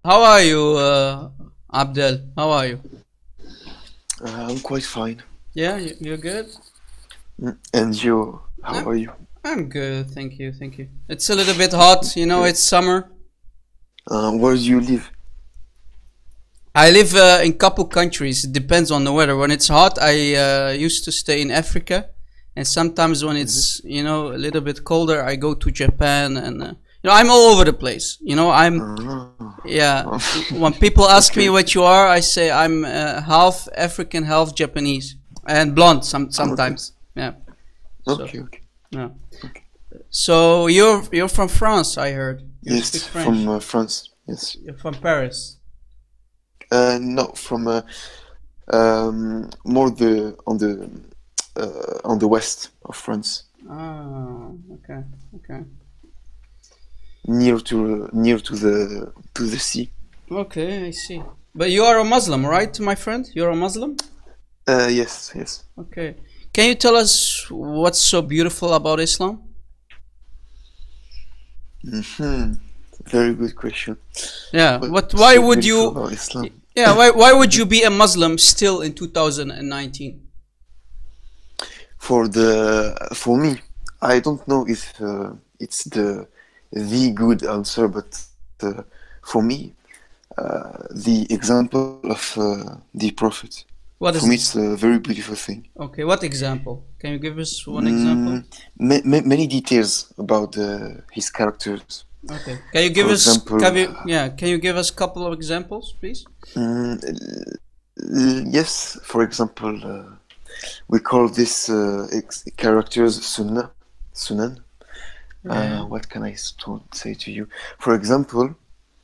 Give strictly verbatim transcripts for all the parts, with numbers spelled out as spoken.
How are you, uh, Abdel? How are you? Uh, I'm quite fine. Yeah, you, you're good? Mm, And you, how I'm, are you? I'm good, thank you, thank you. It's a little bit hot, you know, Good. it's summer. Uh, where do you live? I live uh, in couple countries, it depends on the weather. When it's hot, I uh, used to stay in Africa. And sometimes when hmm it's, you know, a little bit colder, I go to Japan and, uh, you know, I'm all over the place. You know, I'm, yeah, Ah, when people ask me okay, what you are, I say I'm uh, half African, half Japanese. And blonde some okay, sometimes. Yeah. So, okay, okay, yeah. okay. So you're you're from France, I heard. You speak Yes, from French. uh, France. Yes. You're from Paris. Uh, no, from uh, um, more the on the uh, on the west of France, Ah, okay, okay, near to near to the to the sea. okay. I see. But you are a Muslim, right, my friend? You're a Muslim. Uh, yes, yes. Okay. Can you tell us what's so beautiful about Islam? hmm Very good question. Yeah. What? What's Why so would beautiful you? about Islam? Yeah. Why? Why would you be a Muslim still in two thousand nineteen? For the for me, I don't know if uh, it's the the good answer, but uh, for me, uh, the example of uh, the Prophet, What for is? me, it's a very beautiful thing. Okay. What example? Can you give us one example? Mm, ma ma Many details about uh, his characters. Okay. Can you give For us? Can example, you? Yeah. Can you give us a couple of examples, please? mm, l- yes, for example, uh, we call this uh, ex characters Sunnah, Sunan. Uh, Yeah. what can I s- to say to you? For example,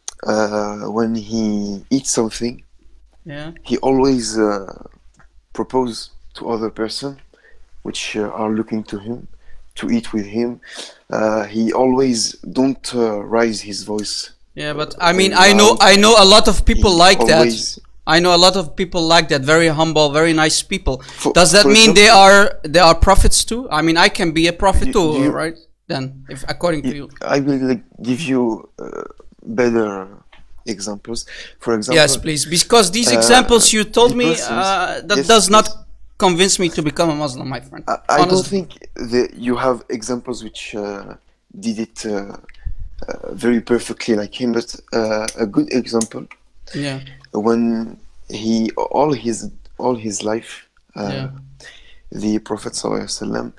uh, when he eats something, Yeah. he always uh, propose to other person which uh, are looking to him to eat with him. Uh, he always don't uh, raise his voice Yeah, uh, but I mean, very I know, loud. I know a lot of people He like that. always, I know a lot of people like that. Very humble, very nice people. for Does that for mean they example, are they are prophets too? I mean, I can be a prophet do, do too, you, right? Then, if according to you, you. I will like, give you uh, better examples. For Yes, example, please, because these uh, examples you told the me, persons. uh, that Yes, does not yes. convince me to become a Muslim, my friend. I, I don't Honestly. think that you have examples which uh, did it uh, uh, very perfectly like him, but uh, a good example Yeah, when he all his all his life, uh, yeah. the Prophet Sallallahu Alaihi Wasallam,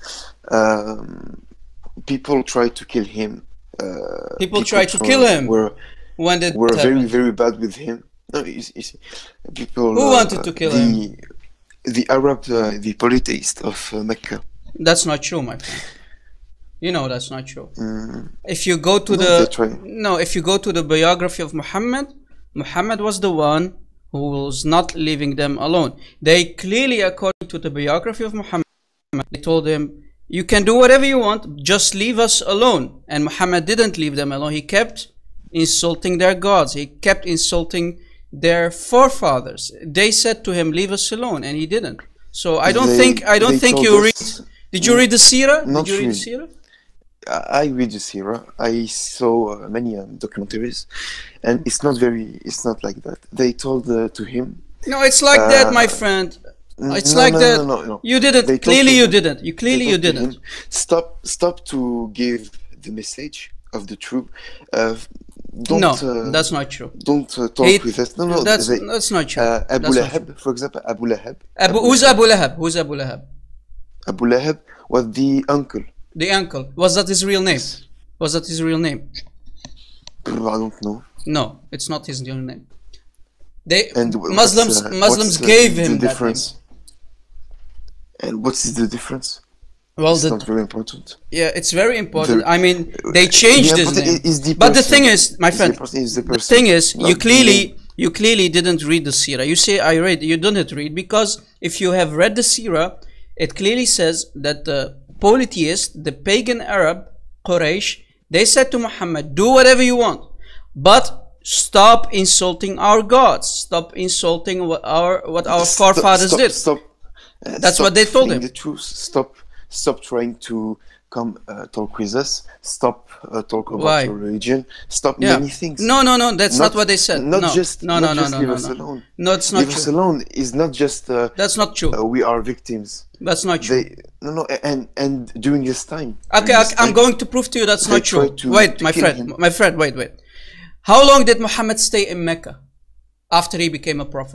um, people tried to kill him. Uh, People people try to kill try, him. were When did were it very happen? very bad with him. No, you, see- you see, people Who wanted uh, to kill him? the the Arab uh, the polytheist of uh, Mecca. That's not true, my friend. You know that's not true. Mm, If you go to no, they the try. no, if you go to the biography of Muhammad, Muhammad was the one who was not leaving them alone. They clearly, according to the biography of Muhammad, they told him, "You can do whatever you want, just leave us alone." And Muhammad didn't leave them alone. He kept insulting their gods. He kept insulting their forefathers. They said to him, "Leave us alone," and he didn't. So I don't think They I don't they think told you read. us, Did you mm, read the Sirah? Did you not read the really. Sirah? I I read the Sierra. I saw uh, many um, documentaries, and it's not very. It's not like that. They told uh, to him. No, it's like that, my Uh, friend. It's no, like no, no, that. no, no. You didn't. They told Clearly, to you him. didn't. You They clearly you told to didn't. him. Stop, stop to give the message of the truth. Uh, don't, No, uh, that's not true. don't uh, talk He. with us. No, no. That's They. that's not true. Uh, Abu That's not true. Lahab, for example, Abu Lahab. Abu, Abu who's Lahab. Abu Lahab? Who's Abu Lahab? Abu Lahab was the uncle. The uncle. Was that his real name? Yes. Was that his real name? I don't know. No, it's not his real name. They And what's Muslims uh, Muslims what's uh, gave the him that name. difference? And what is the difference? Well, It's not the very important. yeah, it's very important. The I mean, they the changed his important name. i- is the But the thing person. is, my Is the friend, person is the the person, thing is, you not the name. clearly you clearly didn't read the Sirah. You say I read. You didn't read because if you have read the Sirah, it clearly says that the polytheist, the pagan Arab, Quraysh, they said to Muhammad, "Do whatever you want, but stop insulting our gods. Stop insulting what our what our Stop, forefathers stop, did." stop. Uh, That's what stop they told telling him. the truth. Stop, stop trying to come uh, talk with us, stop uh, talk about Why? your religion, stop Yeah. many things. No, no, no. That's not, not what they said. Not no. just no, not no, just no, leave no, us no. alone. No, it's not leave true. us alone is not just. Uh, That's not true. Uh, we are victims. That's not true. They, no, no, and and during this time. Okay, this okay I'm time, going to prove to you that's not true. To, wait, to my friend, him. my friend, wait, wait. How long did Muhammad stay in Mecca after he became a prophet?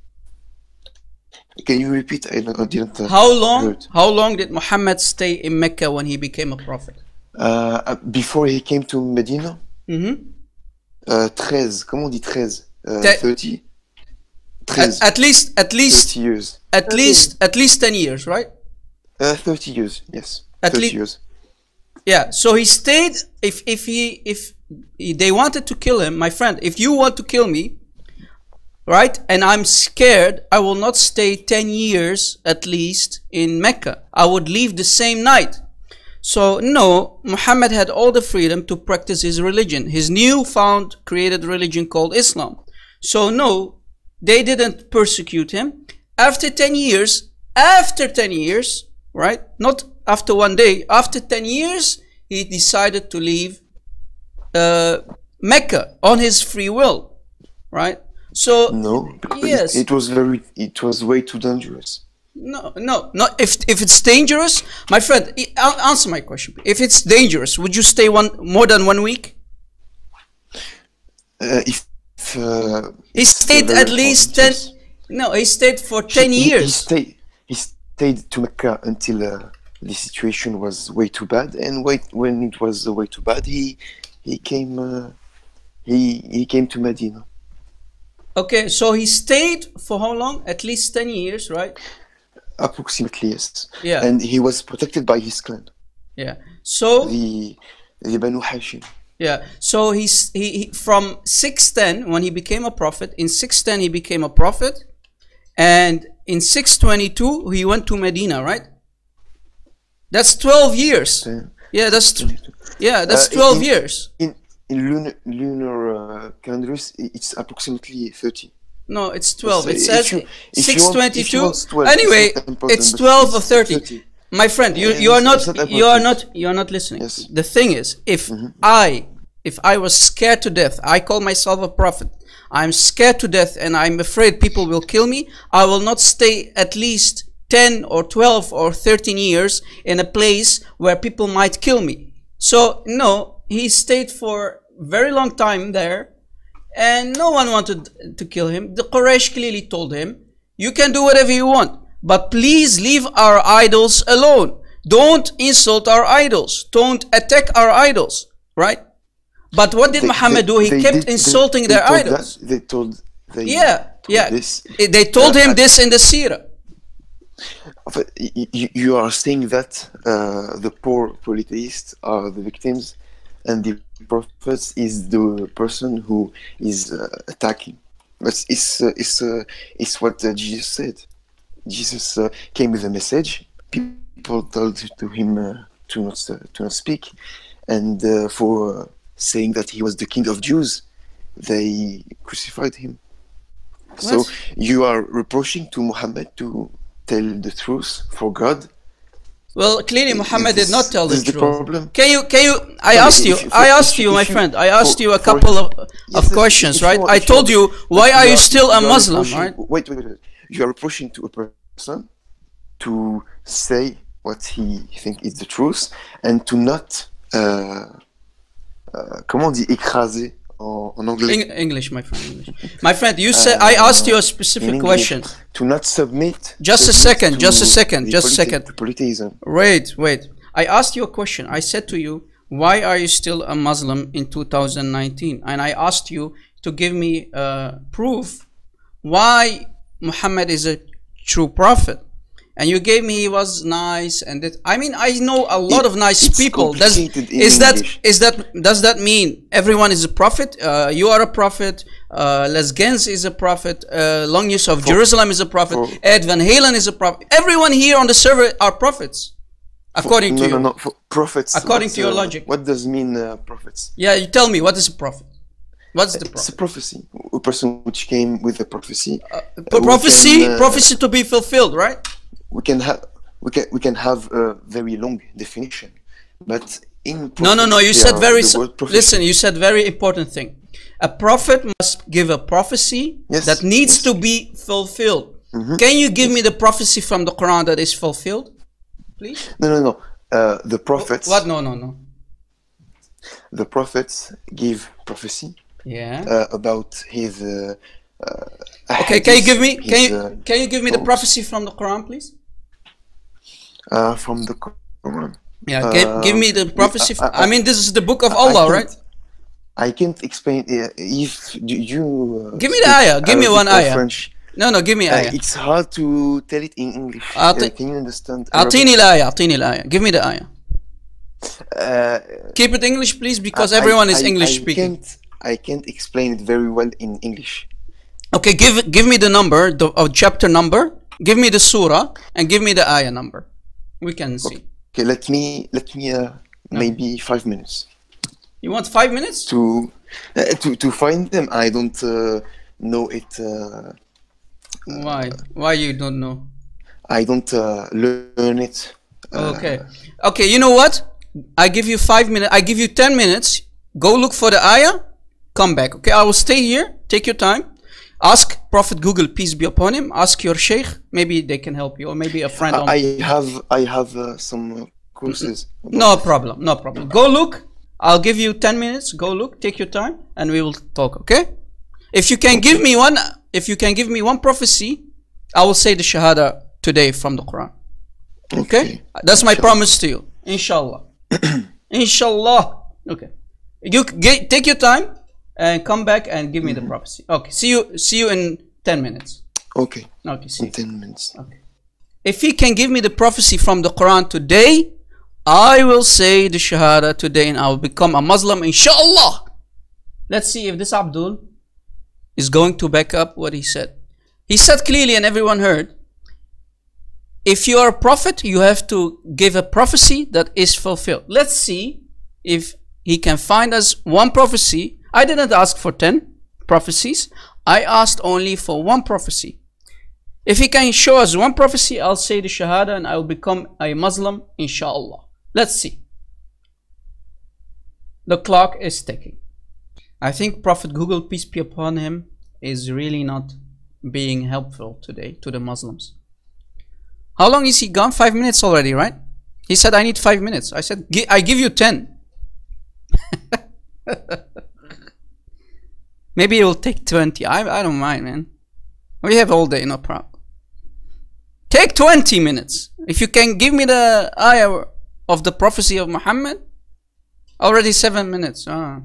Can you repeat? I, I didn't. Uh, how long? heard. How long did Muhammad stay in Mecca when he became a prophet? Uh, before he came to Medina. Mm-hmm. Uh, treize. Comment on dit treize? Uh, Te thirty. At, at least, at least, thirty years. At least, at least ten years, right? Uh, thirty years. Yes. At thirty years. Yeah. So he stayed. If if he if they wanted to kill him, my friend, if you want to kill me, right, and I'm scared, I will not stay ten years at least in Mecca. I would leave the same night. So no, Muhammad had all the freedom to practice his religion, his newfound created religion called Islam. So no, they didn't persecute him. After ten years, after ten years, right, not after one day, after ten years, he decided to leave uh, Mecca on his free will, right? So no, yes, it, it was very, it was way too dangerous. No, no, no. If if it's dangerous, my friend, answer my question. If it's dangerous, would you stay one more than one week? Uh, if uh, he stayed at least ten. Yes. No, he stayed for ten he, years. He stayed. He stayed to Mecca until uh, the situation was way too bad, and wait, when it was uh, way too bad, he he came. Uh, he he came to Medina. Okay, so he stayed for how long? At least ten years, right? Approximately, yes. Yeah. And he was protected by his clan. Yeah. So the the Banu Hashim. Yeah. So he's he, he from six ten when he became a prophet. In six ten he became a prophet, and in six twenty-two he went to Medina, right? That's twelve years. Uh, yeah, that's yeah, that's uh, twelve in, years. In in lunar lunar uh, calendars, it's approximately thirty. No, it's twelve. It so says six twenty-two. twelve, anyway, it's twelve or thirty. thirty. My friend, you you are not you are not you are not listening. Yes. The thing is, if mm-hmm. I if I was scared to death, I call myself a prophet. I'm scared to death, and I'm afraid people will kill me. I will not stay at least ten or twelve or thirteen years in a place where people might kill me. So no, he stayed for a very long time there. And no one wanted to kill him. The Quraysh clearly told him, you can do whatever you want, but please leave our idols alone. Don't insult our idols. Don't attack our idols, right? But what did they, Muhammad they, do? He kept did, insulting they, they their idols. That, they told they Yeah, told yeah. This. They told uh, him this in the Seerah. You, you are saying that uh, the poor polytheists are the victims, and the prophets is the person who is uh, attacking. But it's uh, it's uh, it's what uh, Jesus said. Jesus uh, came with a message. People told to him uh, to not uh, to not speak, and uh, for uh, saying that he was the king of Jews, they crucified him. What? So you are reproaching to Muhammad to tell the truth for God. Well, clearly Muhammad this, did not tell the truth. The problem. Can you, can you, I no, asked you, if, I asked you, my you, friend, I asked for, you a couple for, of, yes, of questions, right? I told you, why are you still a Muslim, right? Wait, wait, wait. You are approaching to a person to say what he thinks is the truth and to not, uh, uh, comment on dit écraser en, en anglais? English, my friend, English. My friend, you said, uh, I asked you a specific question. To not submit. Just a second, just a second, just a second. Polytheism. Wait, wait. I asked you a question. I said to you, why are you still a Muslim in two thousand nineteen? And I asked you to give me uh, proof why Muhammad is a true prophet. And you gave me he was nice, and that, I mean, I know a lot it, of nice people. Does is that English. is that does that mean everyone is a prophet? Uh, you are a prophet. Uh, Les Gens is a prophet. Uh, Longus of for, Jerusalem is a prophet. For, Ed Van Halen is a prophet. Everyone here on the server are prophets, according for, to no, you. No, no, for prophets. According to your uh, logic. What does mean uh, prophets? Yeah, you tell me. What is a prophet? What's the prophet? It's a prophecy. A person which came with a prophecy. Uh, uh, prophecy, can, uh, prophecy to be fulfilled, right? We can have we can we can have a very long definition. but in No, no, no. You prophets, said there very. are the s- word prophecy. Listen, you said very important thing. A prophet must give a prophecy Yes, that needs yes. to be fulfilled. Mhm. Can you give me the prophecy from the Quran that is fulfilled, please? No, no, no. Uh, the Wh- prophets, What? No, no, no. the prophets give prophecy Yeah. uh, about his. Uh, uh, Okay. Can you give me? hadith, Can his, you uh, can you give me the thoughts, prophecy from the Quran, please? uh, from the Quran. Yeah. Give give Um, me the we- prophecy. I, f- I, I mean, this is the book of I, I Allah, can't. right? I can't explain uh, if you you, uh, Give me the speak ayah. Give me Arabic one or ayah. French. No, no. Give me Uh, ayah. it's hard to tell it in English. Uh, أعطي can you understand أعطيني Arabic? الآية. أعطيني الآية. Give me the ayah. Uh, Keep it English, please, because I, everyone is I, English I speaking. can't I can't explain it very well in English. Okay, give give me the number, the uh, chapter number. Give me the surah and give me the ayah number. We can see. Okay, let me let me uh, maybe five minutes You want five minutes? to uh, to to find them. I don't uh, know it. Uh, Why? Why you don't know? I don't uh, learn it. Uh, Okay. Okay, you know what? I give you five minutes. I give you ten minutes. Go look for the ayah. Come back. Okay, I will stay here. Take your time. Ask Prophet Google, peace be upon him. Ask your sheikh. Maybe they can help you, or maybe a friend. on- I have I have uh, some uh, courses. about No this. problem. No problem. Go look. I'll give you ten minutes. Go look. Take your time, and we will talk. Okay? If you can give me one, if you can give me one prophecy, I will say the Shahada today from the Quran. Okay? Okay. That's my Inshallah. promise to you. Inshallah. Inshallah. Okay. You get, take your time and come back and give me the prophecy. Okay. See you. See you in ten minutes. Okay. Okay. See In you. ten minutes. Okay. If he can give me the prophecy from the Quran today, I will say the Shahada today and I will become a Muslim, inshallah. Let's see if this Abdul is going to back up what he said. He said clearly, and everyone heard, if you are a prophet, you have to give a prophecy that is fulfilled. Let's see if he can find us one prophecy. I didn't ask for ten prophecies. I asked only for one prophecy. If he can show us one prophecy, I'll say the Shahada and I will become a Muslim, inshallah. Let's see. The clock is ticking. I think Prophet Google, peace be upon him, is really not being helpful today to the Muslims. How long is he gone? Five minutes already, right? He said, I need five minutes. I said, I give you ten. Maybe it will take twenty. I, I don't mind, man. We have all day, no problem. Take twenty minutes. If you can give me the ayah of the prophecy of Muhammad, already seven minutes. Ah.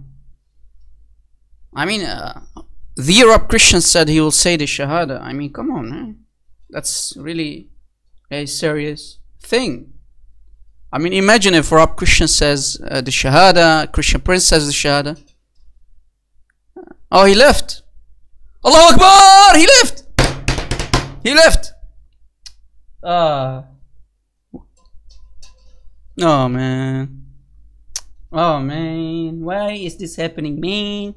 I mean, uh, the Arab Christian said he will say the Shahada. I mean, come on, man. That's really a serious thing. I mean, imagine if Arab Christian says uh, the Shahada, Christian Prince says the Shahada. Oh, he left. Allahu Akbar! He left! He left! Ah. Oh, man. Oh, man. Why is this happening, man?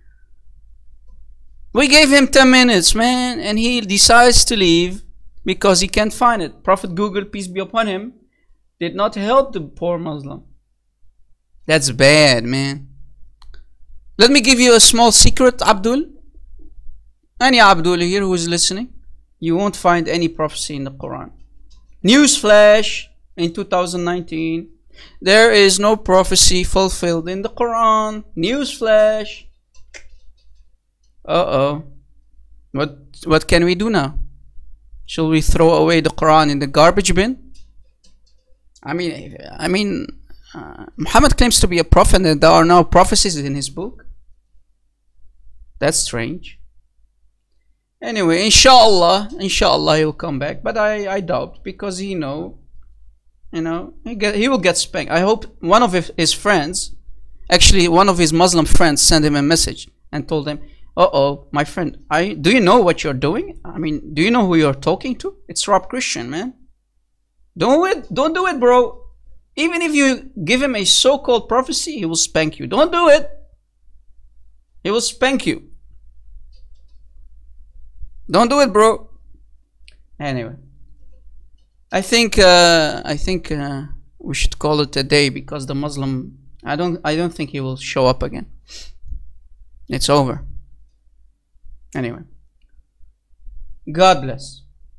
We gave him ten minutes, man, and he decides to leave because he can't find it. Prophet Google, peace be upon him, did not help the poor Muslim. That's bad, man. Let me give you a small secret, Abdul. Any Abdul here who is listening, you won't find any prophecy in the Quran. Newsflash, in two thousand nineteen, there is no prophecy fulfilled in the Quran. Newsflash. Uh-oh. What, what can we do now? Shall we throw away the Quran in the garbage bin? I mean, I mean, uh, Muhammad claims to be a prophet and there are no prophecies in his book. That's strange. Anyway, inshallah, inshallah he'll come back, but I, I doubt, because he know, you know, he get, he will get spanked. I hope one of his friends, actually one of his Muslim friends, sent him a message and told him, uh-oh, my friend, I do you know what you're doing? I mean, do you know who you're talking to? It's Rob Christian, man. Don't do it, don't do it, bro. Even if you give him a so-called prophecy, he will spank you. Don't do it. He will spank you. Don't do it, bro. Anyway, I think uh, I think uh, we should call it a day, because the Muslim, I don't I don't think he will show up again. It's over. Anyway, God bless.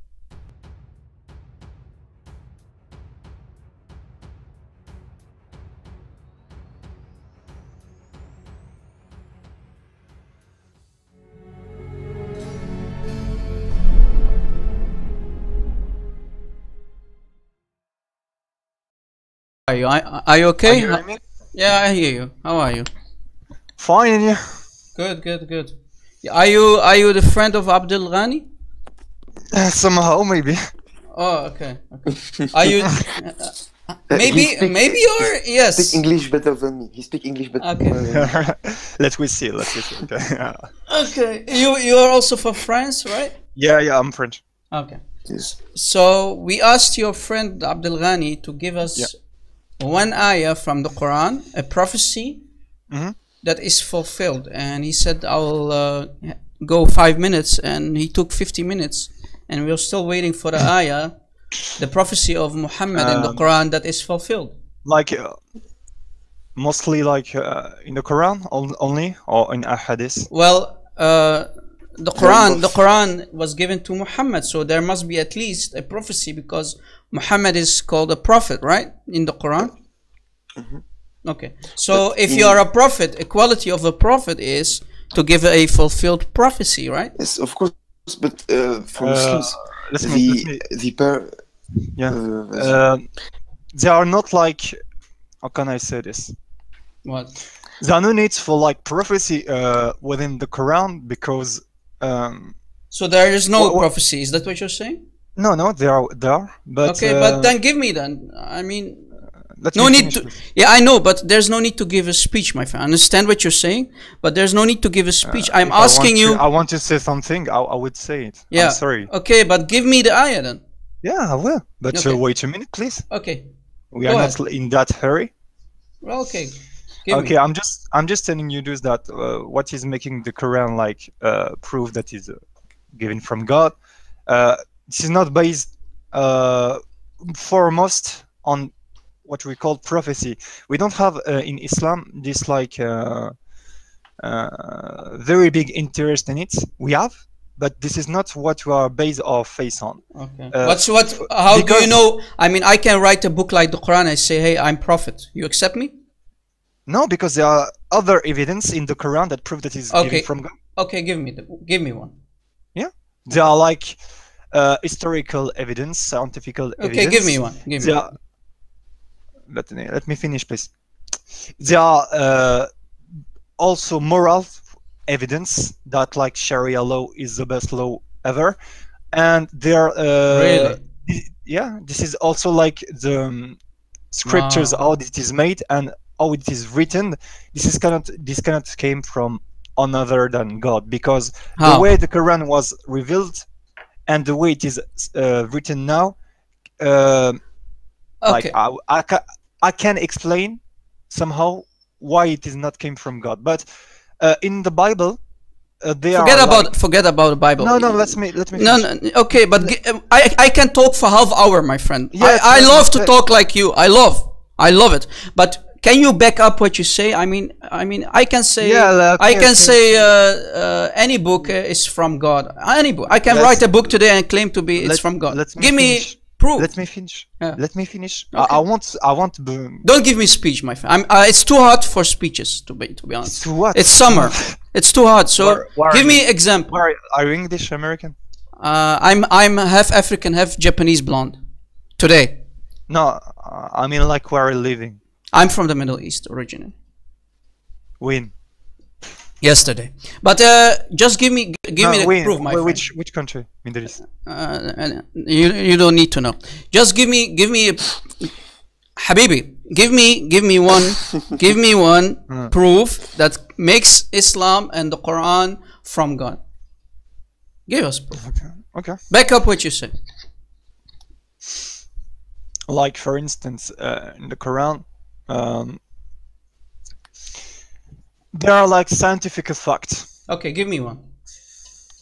Are you, are, are you okay? Are you hearing me? Yeah, I hear you. How are you? Fine, and you? Good, good, good. Are you are you the friend of Abdel Ghani? Uh, somehow, maybe. Oh, okay. Okay. Are you? Uh, uh, maybe, speak, maybe you're yes. He speak English better than me. He speak English better. Okay. Than me. Let me see. Let me see. Okay. Okay. You you are also from France, right? Yeah, yeah. I'm French. Okay. Yes. So we asked your friend Abdel Ghani to give us Yeah. one ayah from the Quran, a prophecy Mm-hmm. that is fulfilled, and he said I'll uh, go five minutes, and he took fifty minutes, and we're still waiting for the ayah, the prophecy of Muhammad in the Um, Quran that is fulfilled. Like, uh, mostly like uh, in the Quran on- only, or in a hadith. Well, uh, the Quran, the Quran was given to Muhammad, so there must be at least a prophecy, because Muhammad is called a prophet, right, in the Quran. Mm-hmm. Okay, so But if in- you are a prophet, a quality of a prophet is to give a fulfilled prophecy, right? Yes, of course. But uh, for Uh, Muslims, let me, the let me, the par yeah. uh, Uh, they are not like, how can I say this? What? There are no needs for like prophecy uh, within the Quran because um, So there is no Wha- wha- prophecy. Is that what you're saying? no, no, there are there are, but Okay, uh, but then give me then. I mean, let no me need finish, to. please. Yeah, I know, but there's no need to give a speech, my friend. I understand what you're saying, but there's no need to give a speech. I'm If I asking want you. to, I want to say something. I, I would say it. Yeah. I'm sorry. Okay, but give me the ayah then. Yeah, I will. But Okay. uh, wait a minute, please. Okay. We Go are ahead. not in that hurry. Well, okay. Give Okay, me. I'm just I'm just telling you this that uh, what is making the Quran like uh, proof that is uh, given from God. Uh, this is not based uh, foremost on what we call prophecy. We don't have uh, in Islam this like uh, uh, very big interest in it. We have, but this is not what we are based our faith on. Okay. Uh, What's what? How do you because- know? I mean, I can write a book like the Quran. I say, hey, I'm prophet. You accept me? No, because there are other evidence in the Quran that prove that it's Okay. given from God. Okay, give me the, give me one. They are like uh, historical evidence, scientific Okay, evidence. give me one. Give me. They One. are, let, me, let me finish, please. There are uh, also moral evidence that like Sharia law is the best law ever, and there. Uh, Really? thi- Yeah, this is also like the um, scriptures Wow. how it is made and how it is written. This is cannot this cannot came from another than God, because How? the way the Quran was revealed and the way it is uh, written now, uh, like Okay. I, I, ca- I can explain somehow why it is not came from God. But uh, in the Bible, uh, they Forget are about like, forget about the Bible. no, no. Let me let me. No, finish. no, okay, but gi- um, I I can talk for half hour, my friend. Yes, I, I yes, love to yes. talk like you. I love, I love it. But can you back up what you say? I mean, I mean, I can say, Yeah, like, I okay, can okay. say, uh, uh, any book uh, is from God. Any book, I can Let's- write a book today and claim to be it's Let- from God. let me Give finish. me proof. Let me finish. Yeah. Let me finish. Okay. I, I want. I want. b- Don't give me speech, my friend. I'm, uh, it's too hot for speeches, to be to be honest. To what? It's summer. It's too hot. So Where- where give are me you? example. Where are you English American? Uh, I'm I'm half African, half Japanese blonde. Today, No, uh, I mean like where are you living? I'm from the Middle East originally. When? Yesterday, but uh, just give me g- give No, me the when? proof, my Wh- friend. Which which country? Middle East. Uh, and you you don't need to know. Just give me give me, a, Habibi. Give me give me one give me one Hmm. proof that makes Islam and the Quran from God. Give us proof. Okay. Okay. Back up what you say. Like for instance, uh, in the Quran, um, there are like scientific facts. Okay, give me one.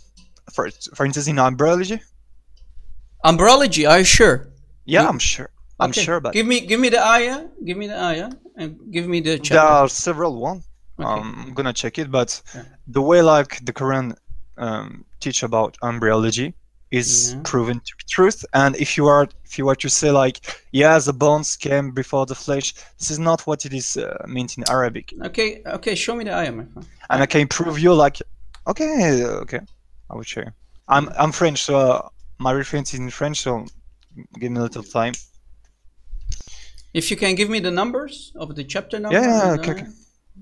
For for instance, in embryology. Embryology. Are you sure? Yeah, You- I'm sure. I'm Okay. sure, but give me give me the ayah. Give me the ayah and give me the chapter. there are several ones. Okay. Um, I'm gonna check it, but Yeah. the way like the Quran um, teach about embryology is Yeah. proven to be truth. And if you are if you were to say like, yeah, the bones came before the flesh, this is not what it is uh, meant in Arabic. Okay. Okay. Show me the ayah, my friend. And I can prove you like, okay, okay, I will show you. I'm I'm French, so uh, my reference is in French, so give me a little time. If you can give me the numbers of the chapter number. Yeah, yeah, and, okay, uh, okay.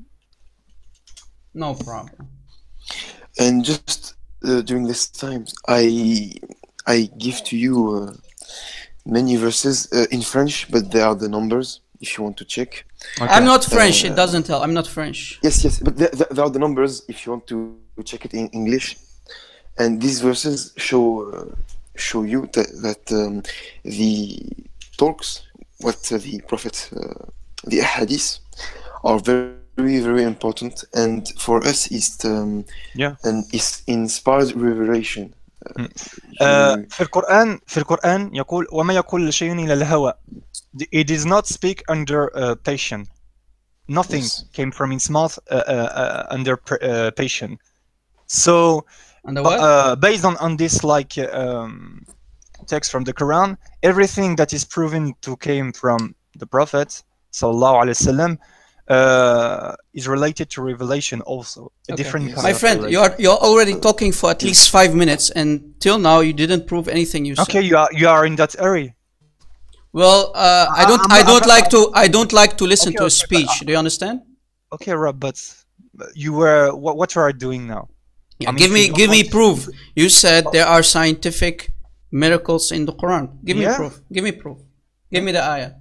No problem. And just uh, during this time, I I give to you uh, many verses uh, in French, but they are the numbers if you want to check. Okay. I'm not French. Uh, it doesn't tell. I'm not French. Yes, yes, but they, they they are the numbers if you want to check it in English. And these verses show uh, show you that, that um, the talks, what uh, the Prophet, uh, the ahadith, are very very important, and for us it's um, Yeah. and it's inspired revelation. Uh, Uh, you- في القرآن في القرآن يقول وما يقول شيء إلى الهوى. It does not speak under uh, passion. Nothing Yes. came from its mouth uh, uh, uh, under uh, passion. So And the what? uh, based on, on this like um, text from the Quran, everything that is proven to came from the Prophet sallallahu alaihi wasallam uh, is related to revelation also. A Okay. different Yes. kind My of friend, revelation. you're you're already talking for at least five minutes, and till now you didn't prove anything you said. Okay, you are you are in that area. Well, uh, I don't I'm I not- don't I'm like to I don't like to listen Okay, to a okay, but speech. Do you understand? Okay, Rob, but you were what? What you are doing now? Yeah, I mean, give if me you don't give me want- proof. You said there are scientific miracles in the Quran. Give me Yeah. proof. Give me proof. Give me the ayah.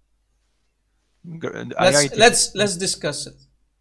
I- Let's I- let's let's discuss it.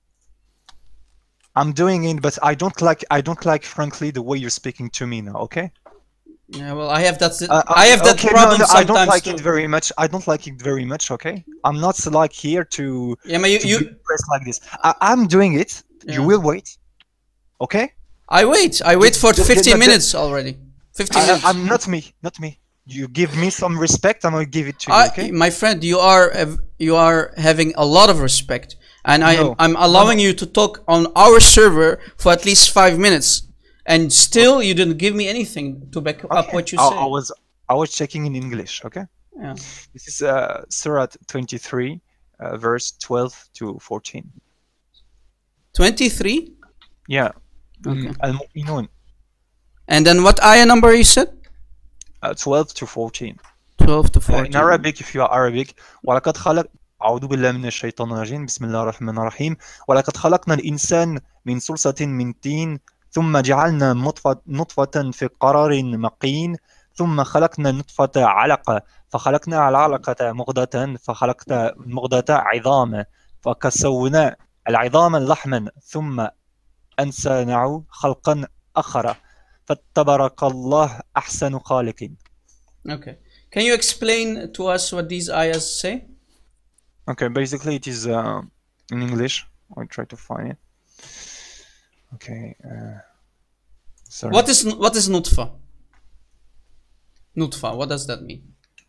I'm doing it, but I don't like. I don't like, frankly, the way you're speaking to me now. Okay. Yeah, well, I have that Uh, I have that okay, no, problem no, I don't sometimes like too. it very much. I don't like it very much. Okay. I'm not like here to Yeah, but you, to you be impressed like this. I, I'm doing it. You Yeah. will wait. Okay. I wait. I wait for the- the- fifteen the- minutes already. fifteen I, minutes. I'm not me. Not me. You give me some respect. I'm gonna give it to you. I- Okay. My friend, you are uh, you are having a lot of respect, and I am No. I'm allowing you to talk on our server for at least five minutes, and still you didn't give me anything to back up Okay. what you I, say. I was I was checking in English. Okay. Yeah. This is uh, Surah twenty-three, uh, verse twelve to fourteen. twenty-three. Yeah. Okay. Al-Mu'minun, And then what ayah number you said? uh, twelve to fourteen. twelve to Uh, fourteen. in Arabic, if you are Arabic, وَلَقَدْ خَلَقْ أعوذ بالله من الشيطان الرجيم بسم الله الرحمن الرحيم ولقد خلقنا الإنسان من صلصة من طين ثم جعلنا نطفة نطفة في قرار مكين ثم خلقنا نطفة علقة فخلقنا العلقة مضغة فخلقنا المضغة عظاما فكسونا العظام لحما ثم أنسناه خلقا آخر فتبارك الله أحسن خالقين. Okay. Can you explain to us what these ayahs say? Okay, basically it is uh, in English. I'll try to find it. Okay. Uh, sorry. What is what is nutfa? Nutfa. What does that mean?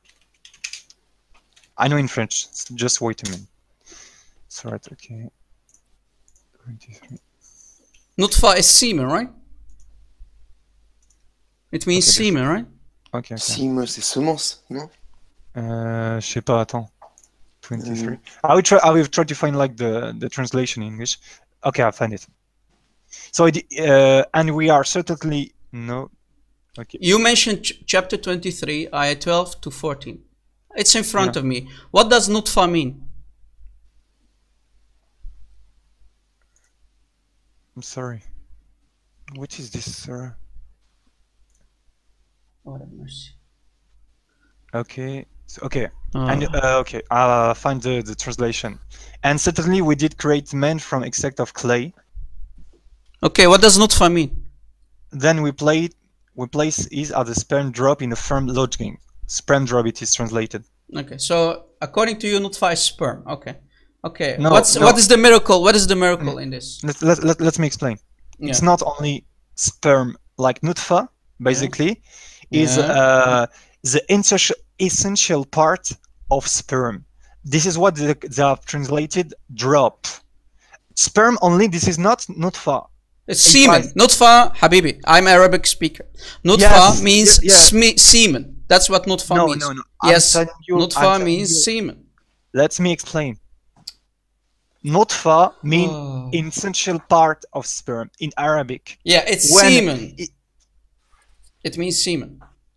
I know in French. Just wait a minute. Sorry. Okay. twenty-three. Nutfa is semen, right? It means Okay, semen, right? Okay. Okay. Semen, c'est semence, non? Euh, je sais pas. Attends. twenty-three. I will try. I will try to find like the the translation in English. Okay, I found it. So it, uh, and we are certainly no. Okay. You mentioned ch chapter twenty-three, ayah twelve to fourteen. It's in front Yeah. of me. What does nutfa mean? I'm sorry. What is this, sir? Oh, have mercy. Okay. So, okay. Uh, And uh, okay, I'll find the, the translation. And certainly we did create man from extract of clay. okay, what does nutfa mean? Then we played we place is as a sperm drop in a firm lodging. Sperm drop it is translated. Okay, so according to you, nutfa is sperm. Okay, okay. No, What's no. what is the miracle? What is the miracle in this? Let, let, let, let me explain. Yeah. It's not only sperm like nutfa, basically, is Yeah. uh, the essential essential part of sperm. This is what they, they have translated drop. Sperm only. This is not nutfa. It's semen. Nutfa, habibi. I'm Arabic speaker. Nutfa Yes, means yeah, yeah. sme- semen. That's what nutfa No, means. no, no. I'm Yes, telling you- I'm nutfa telling means you. semen. Let me explain. Nutfa mean Oh. essential part of sperm in Arabic. Yeah, it's When semen. it- It means semen.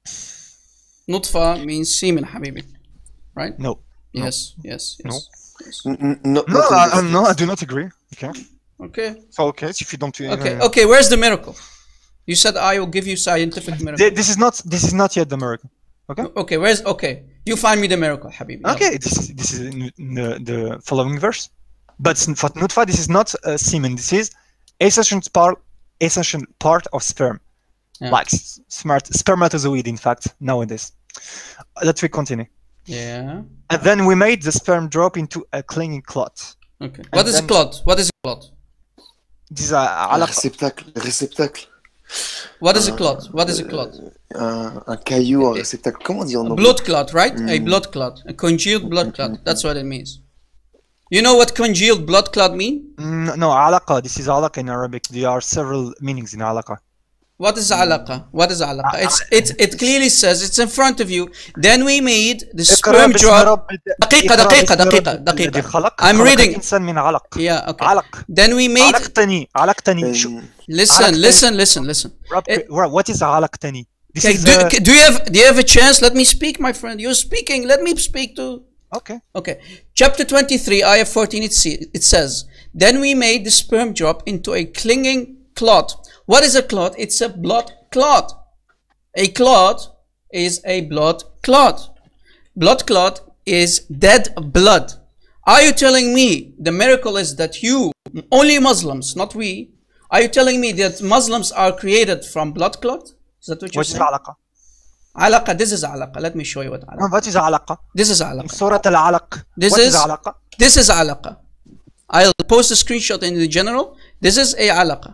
Nutfa means semen, habibi. Right? no, Yes, yes, yes. No. yes. N- n- not, no, not in I, this I- no, I case. do not agree. Okay, Okay. so okay, if you don't. uh, Okay. Okay. Where's the miracle? You said I will give you scientific miracle. Th- This is not. This is not yet the miracle. Okay. Okay. Where's okay? You find me the miracle, habibi. Yalla. Okay. This is this is in in the, the following verse. But s- for nutfa, this is not uh, semen. This is essential part essential part of sperm, Yeah. like s- smart spermatozoid. In fact, nowadays. Let me continue. Yeah. And then we made the sperm drop into a clinging clot. Okay. What is a then- clot? What is a clot? This is a Un علاقة. réceptacle. réceptacle. What is a clot? What is a clot? Un, un caillou, un réceptacle. Comment on dit en A anglais? blood clot, right? A blood clot. A congealed blood clot. That's what it means. You know what congealed blood clot mean? Mm, No, علاقة. This is علاقة in Arabic. There are several meanings in علاقة. What is alaqa? What is alaqa? It's it it clearly says it's in front of you. Then we made the sperm drop. دقيقة دقيقة دقيقة دقيقة. I'm reading. الإنسان من علق. Yeah, okay. علق. Then we made. علقتني علقتني. شو- Um, Listen, علقتني. listen, listen, listen. Rab- What is علقتني? This Okay, is do, uh, do you have do you have a chance? Let me speak, my friend. You're speaking. Let me speak too. okay. Okay. Chapter twenty-three, ayah fourteen, it, see, it says, Then we made the sperm drop into a clinging clot. What is a clot? It's a blood clot. A clot is a blood clot. Blood clot is dead blood. Are you telling me the miracle is that you, only Muslims, not we, are you telling me that Muslims are created from blood clot? Is that what you're What is saying? علقة? Alaqa, this is alaqa. Let me show you what alaqa. What is علقة? This is alaqa. سورة العلق. This What is is علقة? this is alaqa. I'll post a screenshot in the general. This is a alaqa.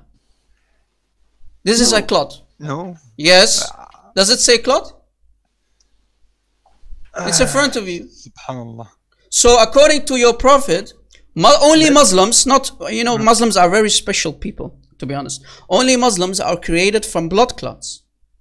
This is a clot. No. Yes. Does it say clot? It's in front of you. Subhanallah. So according to your prophet, mu- only Muslims, not, you know, Muslims are very special people, to be honest. Only Muslims are created from blood clots.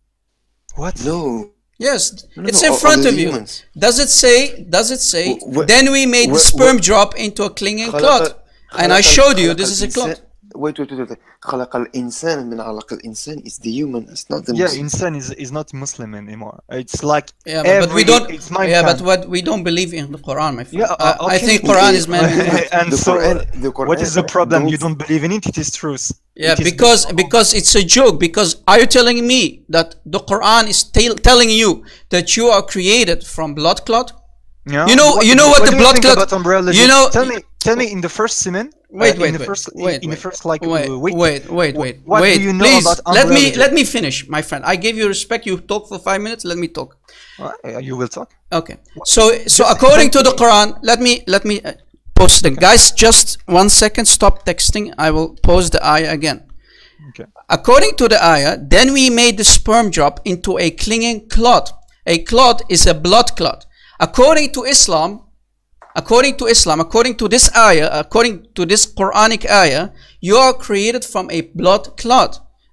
What? No. Yes, No, it's no, in all- front all the of you. humans. Does it say, does it say, Wh- wh- then we made the wh- sperm wh- drop into a clinging خلق- clot. And I خلق- showed you خلق this is a clot. الإنسان- Wait, wait, wait, wait. خلق الإنسان من علق الإنسان is the human, it's not the Yeah, Muslim. insan is is not Muslim anymore. It's like Yeah, but, but we every- don't. It's my Yeah, but time. what we don't believe in the Quran, my friend. Yeah, I, uh, I okay. think Quran is man. And The so, Quran- the what is Quran the problem? don't- You don't believe in it? It is truth. Yeah, It is because the- because it's a joke. Because are you telling me that the Quran is tell telling you that you are created from blood clot? Yeah. You know, you know what, do the you blood think clot. about embryology? You know, tell me, tell me in the first semen. Wait, uh, wait, in the wait, first, wait, in wait, the first like wait, uh, week. wait, wait, wait, What wait. do you know Please about let me embryology? let me finish, my friend. I gave you respect. You talk for five minutes. Let me talk. Uh, you will talk. Okay. So so according to the Quran, let me let me uh, post it. Guys, just one second. Stop texting. I will post the ayah again. Okay. According to the ayah, then we made the sperm drop into a clinging clot. A clot is a blood clot. According to Islam, according to Islam, according to this ayah, according to this Quranic ayah, you are created from a blood clot.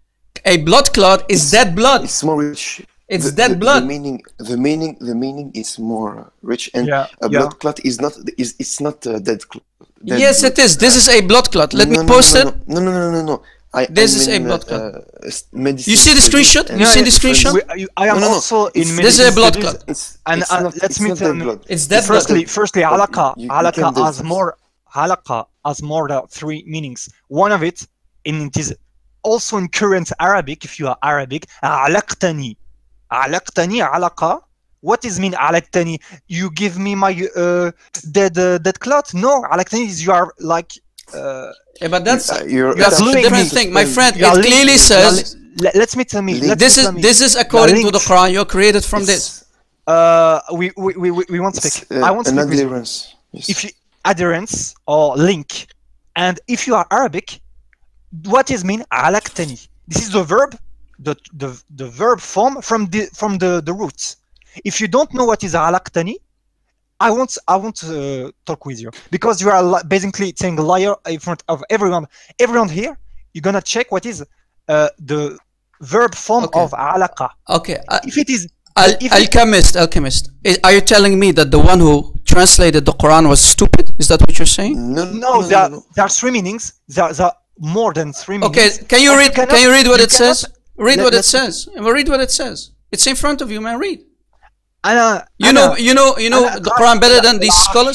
A blood clot is dead blood. It's more rich. It's the, dead the, blood. The meaning, the meaning, the meaning is more rich, and Yeah, a yeah. blood clot is not is it's not a dead clot. Dead Yes, blood. it is. This is a blood clot. Let No, me no, no, post no, it. No, no, no, no, no, no. I, This I is a mean, blood uh, clot. uh, s- medicine You see the studies screenshot? and You see the different- screenshot? We, I, I am No, no, no. also in It's- medicine This is a blood studies, clot. It's, and it's uh, not, let it's me not tell dead you. blood. It's dead blood. Firstly, firstly, But alaqa, you- you alaqa can has divorce. more, alaqa has more than three meanings. One of it, and it is also in current Arabic. If you are Arabic, alaqtani, alaqtani, alaqa. What is mean alaqtani? You give me my uh, dead uh, dead clot? No, alaqtani is you are like. Uh, Yeah, but that's Uh, you're that's a attaching different me. thing, my friend. you are It clearly linked- says you are li- let, let me tell me. Linked. let this me is tell me. this is according to the linked. Quran. You're created from this. It's, Uh, we we we we- we won't it's, speak. uh, I won't an speak with you. adherence. Yes. If you adherence or link, and if you are Arabic, what is mean alaktani? This is the verb, the the, the verb form from the from the the root. If you don't know what is alaktani, I won't I won't uh, talk with you because you are li- basically saying liar in front of everyone. Everyone here, you're gonna check what is uh, the verb form Okay. of alaqa. Okay. Uh, If it is Al if it- alchemist, alchemist. I- Are you telling me that the one who translated the Quran was stupid? Is that what you're saying? No, no, no, there, no, are, no. there are three meanings. There are, there are more than three Okay. meanings. Can you But read? cannot- Can you read what you it cannot- says? Read let- what it let- says. Read what it says. It's in front of you, man. Read. أنا You أنا know. You know. You know أنا the Quran better than these scholars.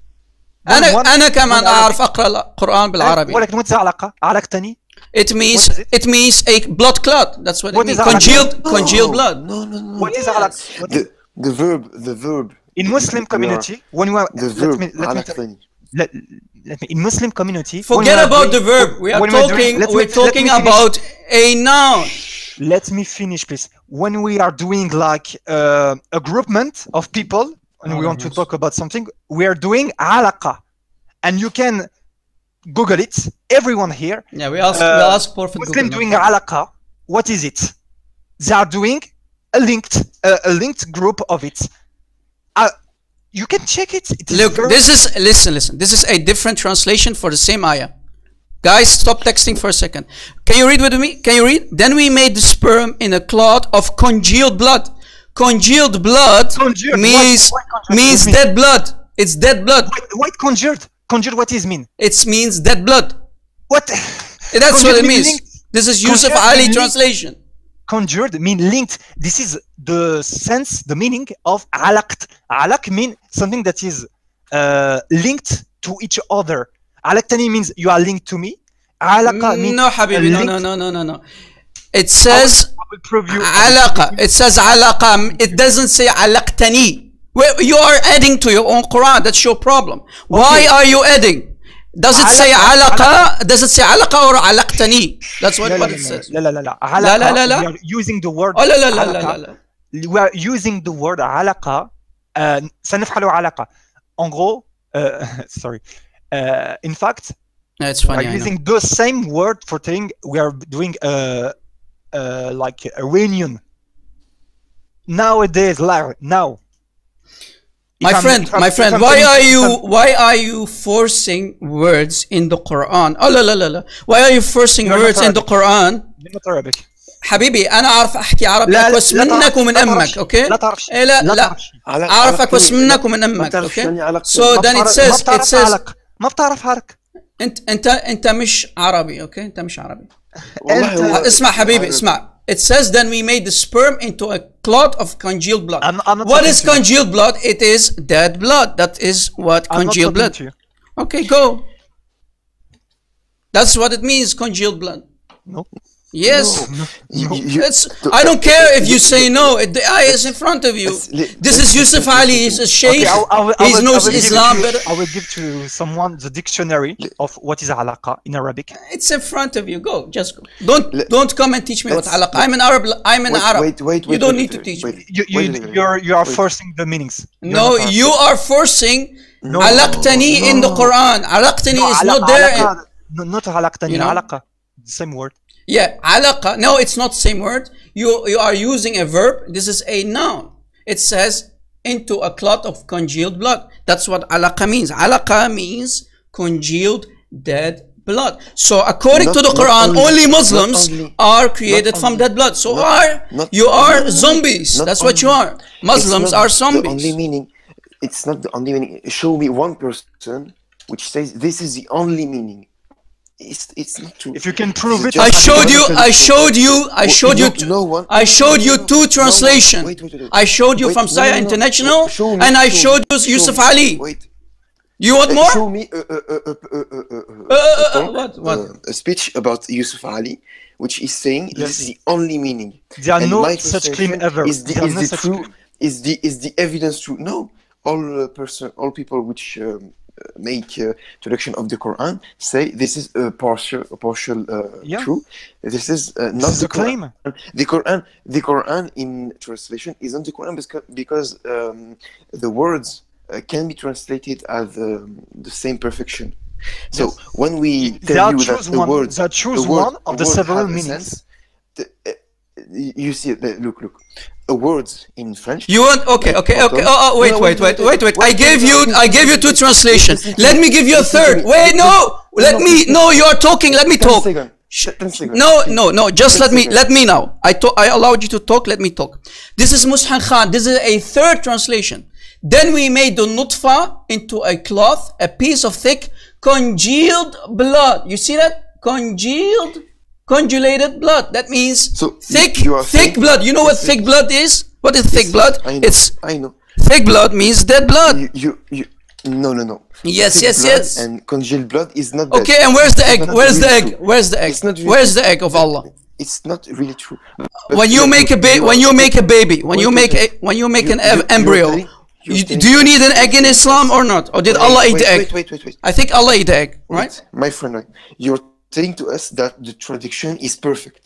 أنا one- أنا كمان one أعرف أقرأ القرآن بالعربي. ولكن وات علاقة علاقتني It means What is it? it means a blood clot. That's what, What it is means. alaqa? Congealed, No, congealed blood. No, no, no. what is Yes. علاقة what is The the verb, the verb. in Muslim community when you are The let verb. me let me tell- علقتني. let, let me in Muslim community when Forget we are about doing- the verb. We are when we are talking. doing- let me- We're let me talking finish. about a noun. Let me finish, please. When we are doing like uh, a groupment of people and we want to Yes. talk about something, we are doing alaqa, and you can Google it. Everyone here, Yeah, we ask. Uh, we'll ask for Muslim doing alaqa. What is it? They are doing a linked uh, a linked group of it. Uh, you can check it. It is Look, very- this is listen, listen. This is a different translation for the same ayah. Guys, stop texting for a second. Can you read with me? Can you read? Then we made the sperm in a clot of congealed blood. Congealed blood Congealed, means what- what congealed means mean? dead blood. It's dead blood. Wait, wait, conjured. Conjured, what is mean? It means dead blood. What? That's what Conjured it mean means. linked. This is Yusuf Congealed Ali mean linked. translation. Conjured mean linked. This is the sense, the meaning of alaqt. Alaq mean something that is uh, linked to each other. Alaqtani means you are linked to me. Alaqa means No, Habibi, no, linked. no, no, no, no, no. It says I will prove you. alaqa. It says alaqa. It doesn't say alaqtani. Well, you are adding to your own Quran. That's your problem. Why are you adding? Does it say Alaqa- alaqa? Does it say alaqa or alaqtani? That's what, لا what لا it لا says. لا لا لا لا. لا لا لا لا. We are using the word. Oh, لا لا لا لا alaqa. لا لا. We are using the word alaqa. Uh, سنفعل علاقة. En gros, uh, sorry. Uh, in fact, No, it's we funny. are I know. using the same word for saying we are doing a, uh, like a reunion. Nowadays, like now. If My I'm- friend, if I'm- my if friend, I'm why telling- are if you I'm- why are you forcing words in the Quran? Oh la la la la. Why are you forcing You're not words in the Arabic. Quran? You're not Arabic. حبيبي انا اعرف احكي عربي لا- اكوس لا تعرف- منك ومن لا تعرف امك شيء. اوكي لا تعرف شيء. إيه لا لا لا تعرف شيء. علق- اعرف علقتني. اكوس منك ومن ما امك بتعرف شو اوكي يعني علقتني. so ما then it بتعرف- ما says it بتعرف says عرق. ما بتعرف عرق. انت انت انت مش عربي اوكي انت مش عربي والله هو- اسمع حبيبي عارف. اسمع. It says then we made the sperm into a clot of congealed blood. I'm- I'm not What talking is to you. congealed blood? It is dead blood. That is what I'm not congealed talking blood. to you. Okay, go. That's what it means, congealed blood. No. Yes. You- you- It's, I don't care if you say no. It, the eye is in front of you. Let's- This is Yusuf Ali. He's a sheikh. Okay, I, I will, I he will, knows I will give Islam to, better. I will give to someone the dictionary of what is alaqa in Arabic. It's in front of you. Go, just go. Don't Let- don't come and teach me what let's- alaq. I'm an Arab. I'm an Wait, Arab. wait, wait, you wait, don't wait, need to wait, teach wait. me. You, you, Wait a minute. you're, you are Wait. forcing the meanings. You're No, not Arabic. you are forcing No, alaqtani in the no. Quran. Alaqtani No, is ala- not there. alaqa- no, not alaqtani, You know? alaqa. Same word. Yeah, alaqa. No, it's not the same word. You you are using a verb. This is a noun. It says into a clot of congealed blood. That's what alaqa means. Alaqa means congealed dead blood. So according Not- to the not Quran, only- only not Muslims only- are created not from only- dead blood. So not- are not- you are not- zombies. not That's what you only- are. Muslims It's not are The zombies. only meaning. It's not the only meaning. Show me one person which says this is the only meaning. It's it's not true. If you can prove This it, is I just showed one you. person I who- showed you. I Well, showed you. no- two- no one- I showed no, you no, two no one- translation. wait, wait, wait. I showed you Wait, from no, Saya no, no. International, Show me, and I show showed me, you show Yusuf me. Ali. Wait. You want Uh, more? Show me a, a, a, a, a, a, a, Uh, uh, uh, talk, what, what? uh, a speech about Yusuf Ali, which is saying Yes. this is the only meaning. there are And no my such claim translation ever. Is the, There are is no the such true? claim. Is the is the evidence true? No, all uh, person, all people which um, uh, make uh, traduction of the Quran say this is a partial, a partial uh, Yeah. true. This is uh, This not is the a claim. Quran. The Quran, the Quran in translation isn't the Quran because because um, the words uh, can be translated as um, the same perfection. So Yes. when we They tell are you that choose the one. words, They choose the word- one of the word several have a meanings. sense, the, uh, you see it. Look, look. a word in French. You want okay, okay, okay. Oh, oh wait, No, wait, wait, wait, wait. I wait, gave no, you, no, I gave you two listen to me. translations. Listen to Let me. me give you a Listen to third. me. Wait, no, let No, me. listen. No, you are talking. Let me ten talk. seconds. Sh- ten seconds. No, no, no. Just ten let me, seconds. let me now. I to, I allowed you to talk. Let me talk. This is Mushan Khan. This is a third translation. Then we made the nutfa into a cloth, a piece of thick congealed blood. You see that? Congealed, congelated blood. That means So, thick, you are thick saying- blood. You know what Yes, thick blood is? What is thick blood? I know. It's I know. thick blood means dead blood. You, you, you. No, no, no. Yes, Thick yes, blood yes. And congealed blood is not. Okay, that. and where's the egg? It's not Where's the really egg? true. Where's the egg? It's not really Where's true. the egg of Allah? It's not really true. When you make a baby, when you make a baby, when Wait, you wait, make a, wait. when you make You- an you- em- you're embryo, telling- you're you, telling- do you need an egg in Islam or not? Or did Wait, Allah eat wait, the egg? Wait, wait, wait, wait. I think Allah ate the egg, right? Wait, my friend, right? You're telling to us that the traduction is perfect.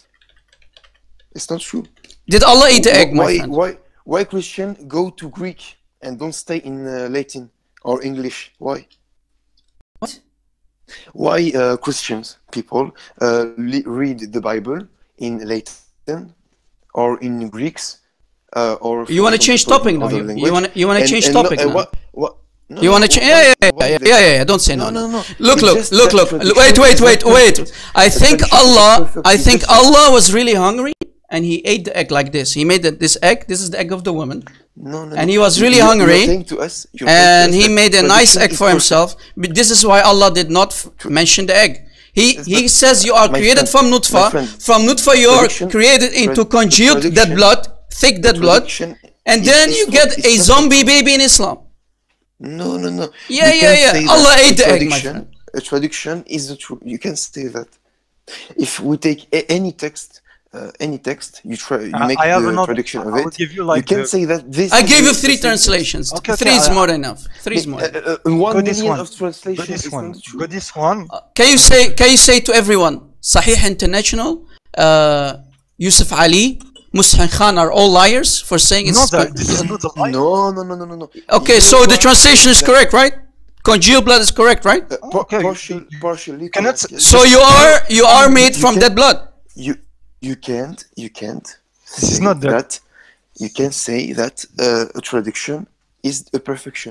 It's not true. Did Allah eat the egg, my why, friend? why, why Christian go to Greek and don't stay in uh, Latin or English? Why? What? Why uh, Christians people uh, li- read the Bible in Latin or in Greeks uh, or You want to change topic now? other You, language? you want to you want to And- change and topic no, uh, now? what, what, no, You want to no, change? why- Yeah, yeah, why yeah, they- yeah, yeah, yeah. Don't say no. No, no, no. Look, It's look, just look, that look. tradition Wait, wait, is wait, not wait. perfect. I The think tradition is not Allah, perfect. I It's think just- Allah was really hungry, and he ate the egg like this. He made that this egg. This is the egg of the woman, No, no, and no. he was really You- you're hungry, saying to us- you're saying to and us he that made a nice tradition egg is for perfect. himself. But this is why Allah did not f- mention the egg. He Yes, he but- says you are my created friend, from my nutfa. friend, From nutfa you are tradition- created into trad- congealed the dead tradition- blood, thick dead blood, Tradition and is- then is you not- get it's a not- zombie baby in Islam. No, no, no. Yeah, You yeah, can yeah. say Allah that ate a the egg, my traduction- friend. A traduction is the truth. You can say that. If we take a- any text, uh, any text, you try, you Uh, make I have the another- traduction of I will it. give you, like, you can the- say that this. I is gave the- you three the same text. translations. Okay, okay, Three is I- more than enough. Three is more. Uh, uh, uh, one Go this million one. of translation Go this is one. not true. Go this one. Can you say can you say to everyone Sahih International, uh, Yusuf Ali, Mushan Khan are all liars for saying it's Not that. This is not a lie. No, no, no, no, no, no. okay, You so the are- translation is correct, right? Congealed blood is correct, right? Uh, par- Okay, partial, you- partially. cannot correct, s- yes. So you are you are made You from can- dead blood. you you can't you can't This is say not that. that you can say that uh, a traduction is a perfection.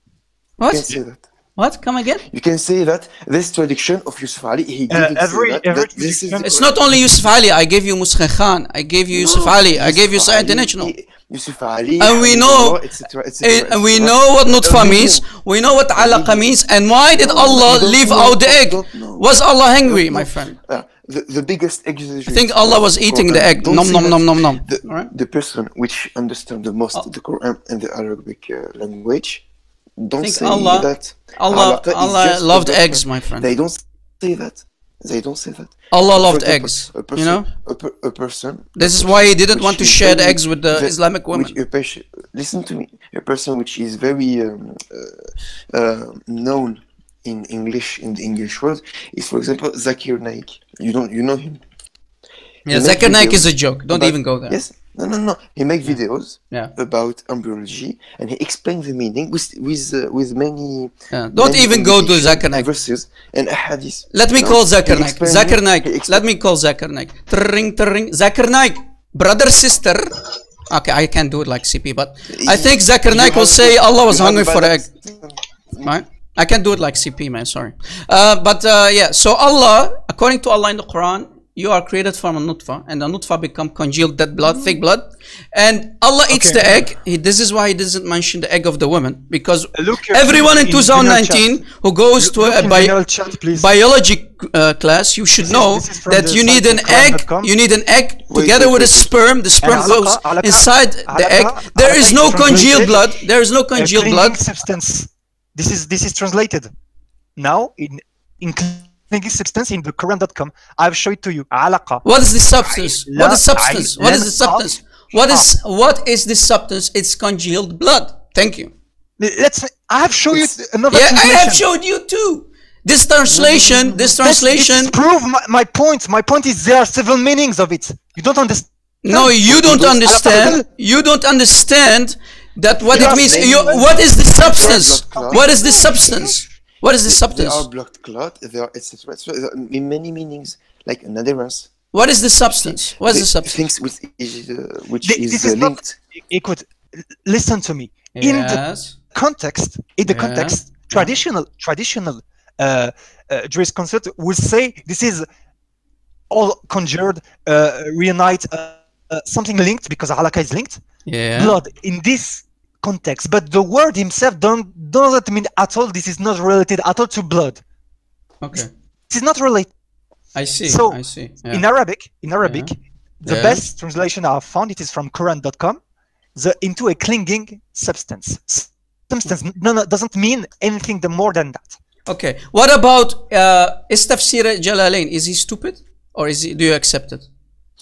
You can What? say that. What? Come again? You can say that this traduction of Yusuf Ali, he didn't every- say that, every that this is traduction- the It's correct- not only Yusuf Ali. I gave you Mushan Khan. I gave you Yusuf No, Ali. I gave you Yusuf Sahih Ali, International. he- Yusuf Ali, And we Hamidullah, know- et cetera, et cetera, And, et and we cetera. know what nutfa Uh, we means. know. We know what alaqa means. And why did No, Allah we don't leave know, out the don't- egg? don't know. Was Allah hungry, Don't my know. friend? Uh, the, the biggest exaggeration. I think Allah was eating the egg. Nom nom nom nom nom. The, Alright? the person which understands the most Oh. the Quran and the Arabic uh, language don't think say Allah- that. Allah Alaqa is Allah just a loved document. eggs, my friend. They don't say that. They don't say that. Allah For loved example, eggs. A person, You know? a, per, a person. This a is person why he didn't which want to is share the very- eggs with the ve- Islamic women. Which a person, listen to me. A person which is very um, uh, uh, known in English in the English world is, for example, Zakir Naik. You don't, you know him. Yeah, He Zakir make Naik is a videos joke. Don't about- even go there. Yes. No, no, no. He make videos Yeah. about embryology, and he explains the meaning with with uh, with many. Yeah. Don't many even go to indication Zakir Naik. verses and ahadith. Let me No, call Zakir he Naik. explain- Zakir Naik. he explain- Let me call Zakir Naik. Tring, tring. Zakir Naik. Brother, sister. Okay, I can't do it like C P, but I think Zakir You Naik will have- say Allah was you have hungry a for bad egg. accent. Right? I can't do it like C P, man. Sorry. Uh, but uh, yeah, so Allah, according to Allah in the Quran, you are created from a nutfa, and the nutfa become congealed dead blood, thick blood, and Allah eats Okay. the egg. He, this is why he doesn't mention the egg of the woman, because Look everyone in in twenty nineteen who goes to Look a in bi general chat, please. biology uh, class, you should This is- know this is from that the you need site an of Quran egg. dot com. You need an egg Wait, together wait, with a wait, wait. sperm. The sperm alaqa- goes alaqa- inside the alaqa- egg. There is alaqa no is congealed translated blood. There is no A congealed clinging blood. substance. This is this is translated now in in clinging substance in the Quran dot com. I've shown it to you. Alaqa. What is the substance? What is substance? Ayn, What is lam, the substance? What is what is this substance? It's congealed blood. Thank you. Let's. I have shown you another Yeah, I translation. have showed you too. This translation, this Let's- translation. let's prove my, my point. My point is there are several meanings of it. You don't understand. No, you don't those- understand. You don't understand that what They it are means. saying You, that what is the they are substance? blood clots. What is the substance? What is the They substance? are blood clot. They are et cetera. So there are in many meanings, like an adherence. What is the substance? What is the substance? Things with is, uh, which Th- is, this uh, is not linked. écoute, listen to me. In the Yes. context, in the Yeah. context, traditional traditional uh, uh, Jewish concept will say this is all conjured, uh, reunite, uh, uh, something linked because halakha is linked. Yeah. Blood in this context, but the word himself don't doesn't mean at all. This is not related at all to blood. Okay. This is not related. I see. So, I see. Yeah. In Arabic, in Arabic, the Yeah. best translation I have found it is from Quran dot com. The into a clinging substance. Substance no, no, doesn't mean anything the more than that. Okay. What about uh, is Tafsir Jalalain? Is he stupid, or is he? Do you accept it?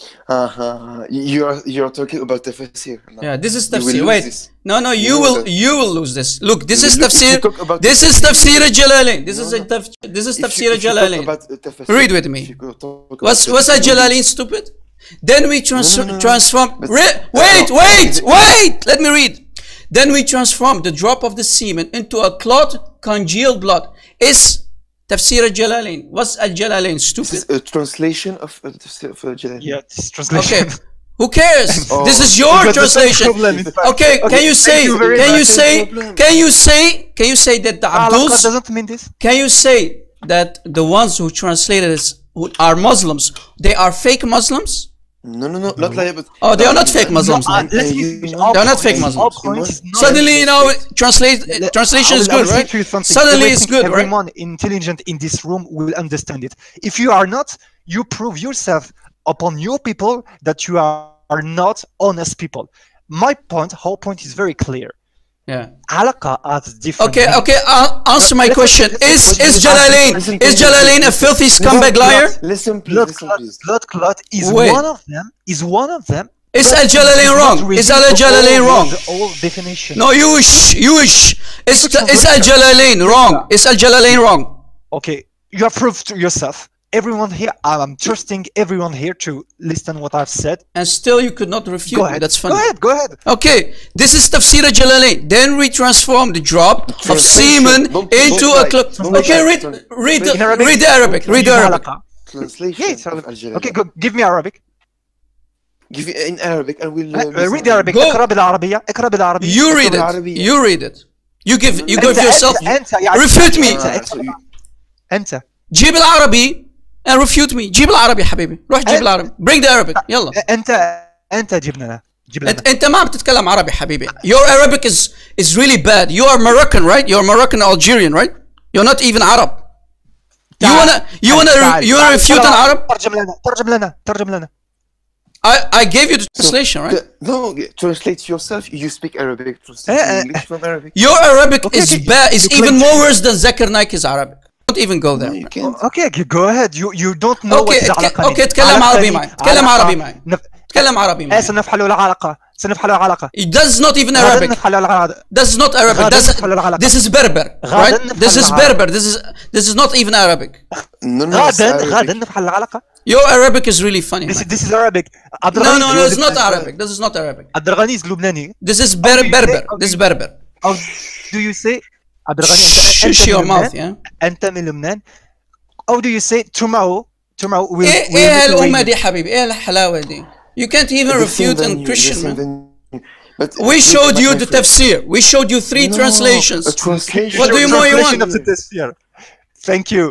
Uh-huh. You're you're talking about tafsir. No. Yeah. This is You will Tafsir. lose Wait. this. No, no. You, You know will. that. You will lose this. Look. This is Look, if you Tafsir. talk about This is Tafsir Jalalain. This No, is a no. taf, This is If you- Tafsir if you talk Jalalain. about, uh, tafsir, Read with me. if you go talk about Was was tafsir, a Jalalain stupid? Then we trans No, no, no, no. transform. But- Re- no, wait, no. wait, wait. Let me read. Then we transform the drop of the semen into a clot, congealed blood. Is Tafsir al-Jalalain? Was al-Jalalain This stupid? is a translation of uh, tafsir of uh, Jalalain. Yeah, this is translation. Okay. Who cares? Oh. This is your But the same translation. problem, in fact. Okay, can you say? you very Can you much. say? Same problem. Can you say? Can you say that the Halakha Abduls? doesn't mean this. Can you say that the ones who translated this who are Muslims? They are fake Muslims? No, no, no, not like. But, Oh, they are not fake Muslims. No, uh, then. let's Uh, be you- finished. you- Our They're not point fake is- Muslims. our point is not- Suddenly, you know, translate Let- translation I is will- I good, will say right? to you something. Suddenly Everything- it's good, right? Everyone intelligent in this room will understand it. If you are not, you prove yourself upon your people that you are, are not honest people. My point, whole point is very clear. Yeah. Halakha has different. Okay, meanings. okay. Uh, answer my Listen, question. listen, Is listen, is listen, Jalalain listen, is listen, Jalalain a listen. filthy Listen, scumbag liar? Listen, please, Blood listen, clot, please. blood clot is Wait. one of them. Is one of them. Is but Al it Jalalain does wrong? not Is reveal Al the Jalalain whole- wrong? The whole definition. No, you wish, you wish. Is Listen, is Al Jalalain wrong? Is Al Jalalain wrong? Okay, you have proved to yourself. Everyone here, I'm trusting everyone here to listen what I've said. And still you could not refute Go me. ahead. That's funny. Go ahead. Go ahead. Okay, this is Tafsir Jalalain. Then we transform the drop of Translation. semen Don't- into don't a lie. cloak. Don't Okay, lie. read Don't- read In Arabic, read the Arabic. Read the Use Arabic. halakha. Translation Yeah, it's of Arabic. Al-Jalalain. Okay, go, give me Arabic. Give it in Arabic and we'll. Uh, Uh, read the Arabic. Go. اقرأ بالعربية. اقرأ بالعربية. You read it. بالعربية. You read it. You give you أنت- give yourself. أنت- أنت يعني- Refute me. أنت- Ah, so you- أنت. جيب العربي and refute me. جيب العربي حبيبي. روح جيب العربي. Bring the Arabic. يلا. أنت أنت جيب لنا. جيب لنا. انت انت ما بتتكلم عربي حبيبي. Your Arabic is is really bad. You are Moroccan, right? You're Moroccan Algerian, right? You're not even Arab. You تعال. wanna you wanna تعال. you wanna refute an Arab? ترجم لنا. ترجم لنا. ترجم لنا. I I gave you the translation, right? The- no, translate yourself. You speak Arabic. Translate Eh, eh, English from Arabic. Your Arabic Okay, is okay. bad. Is You even claim- more worse than Zakir Naik's Arabic. Don't even go No, there. you can't. Okay, go ahead. You you don't know Okay, what is اتك- علاقة. okay، اتكلم عربي معي. اتكلم عربي معي. تكلم عربي إيه معي. سنفعل العلاقة. سنفعل العلاقة. This is not even غدا Arabic. نفعل العلاقة. This is not Arabic. غدا This, نفعل العلاقة. this is Berber, غدا right? نفعل This is العلاقة. Berber. This is this is not even Arabic. No, no, it's غدا Arabic. غدا نفعل العلاقة. Your Arabic is really funny. This is man. this is Arabic. عبد No, الغني no, no. is It's not Lebanese. Arabic. This is not Arabic. عبد الغني is لبناني. This is Ber do you Berber. say- This is Berber. How do you say عبد الغني أنت أنت Shush من your لبنان. mouth, yeah. أنت من لبنان. How do you say tomorrow? Tomorrow will ايه will ايه it هالأمة rain? دي حبيبي؟ ايه الحلاوة دي؟ You can't even The same refute in venue, the Christian, same man. venue. But We look, showed my- you my the friend. tafsir. We showed you three No, translations. a translation. What do you more you Translation want? of the tafsir. Thank you.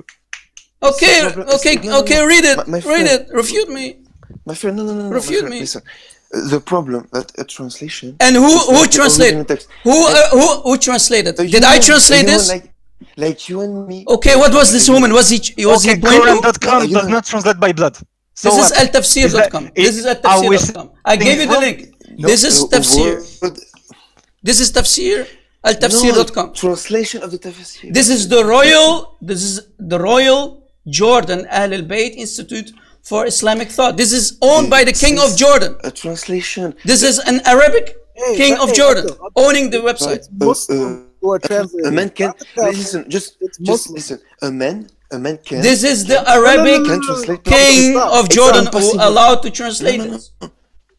Okay, No, no, okay, no, no, okay. no. Read it. My- my Read friend. it. Refute me. My friend, no, no, no, no. Refute my friend, me. Listen, Uh, the problem that a translation. And who is who like the translated? original text. Who Like, uh, who who translated? a Did I human- translate a human this? Like, like you and me. Okay, what was this woman? Was he was Okay, he Bueno? Quran dot com No, you does know- not translate by blood. So This is what? al tafsir dot com. Is that- This is al are tafsir we dot com. I gave you the from- link. No, This is a tafsir. word- This is tafsir. al tafsir dot com. No, translation of the tafsir. This is the Royal, this is the Royal Jordan Ahl al-Bayt Institute for Islamic Thought. This is owned by the King of Jordan. A translation. This is an Arabic Hey, King hey, of hey, Jordan Abdul, Abdul. owning the website. Uh, Muslim uh, who are translating. A man can Not the Catholic. listen. Just, It's just Muslim. listen. A man, a man can. This is the Arabic Can translate. King Stop. of It's Jordan who impossible. allowed to translate No, no, this.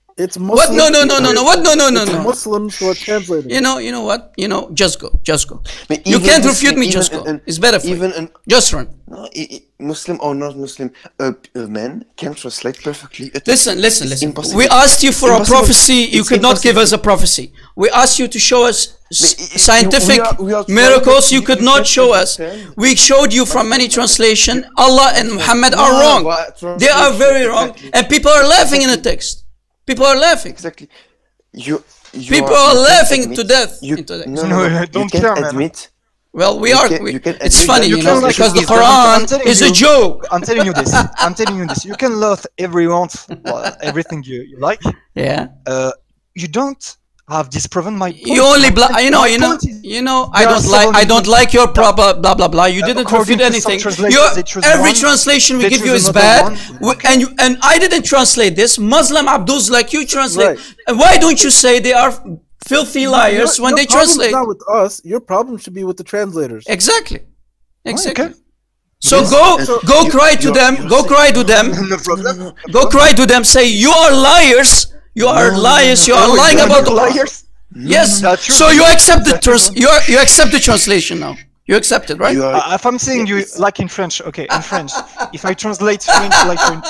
It's Muslims. What? No, no, no, no, no. What? No, no, no, it's no. Muslims who are translating. You know, you know what? You know, just go, just go. But You even can't Muslim- refute me. even Just an- go. an- It's better for even you. an Just run. no, i- i- Muslim or not Muslim, a, a man can translate perfectly. It- Listen, listen, it's listen. impossible. We asked you for a Impossible. prophecy. You It's could not give impossible. us a prophecy. We asked you to show us s- i- i- scientific we are- we are trying miracles. to- You you could can not show us. understand. We showed you from many translation. Allah and Muhammad are No, wrong. but They are very wrong, exactly. and people are laughing in the text. People are laughing. Exactly. You, you People are, are you can't laughing admit- to death You, into the- no, No, no, no, I you don't can't care, man. admit. Well, we You are. can- we- you can it's admit funny, that you you know, can because the actually- Quran I'm telling is a you- joke. I'm telling you this. I'm telling you this. You can love everyone, well, everything you, you like. Yeah. Uh, you don't have disproven my point. You only My bla- point- you know, my you know, point is- you know. I there are don't like. several I don't like your proper blah blah blah. You didn't according refute to some anything. translators, Your they choose every one, translation we they give you choose is another bad, one. We- and you and I didn't translate this. Muslim Abdus like you translate. Right. And why don't you say they are filthy liars Your- when your they problem's translate? not with us. Your problem should be with the translators. Exactly. Exactly. okay. So Yes, go and go you- cry to you're- them. you're Go saying- cry to them. No problem. Go cry to them. Say you are liars. You are No, no, liars. no, You are no, lying no, about no, the liars. Yes. That's true. So you accept the That's trans. true. You are, you accept the translation now. You accept it, right? You are, Uh, if I'm saying you Yes. like in French, okay, in French. If I translate French like French,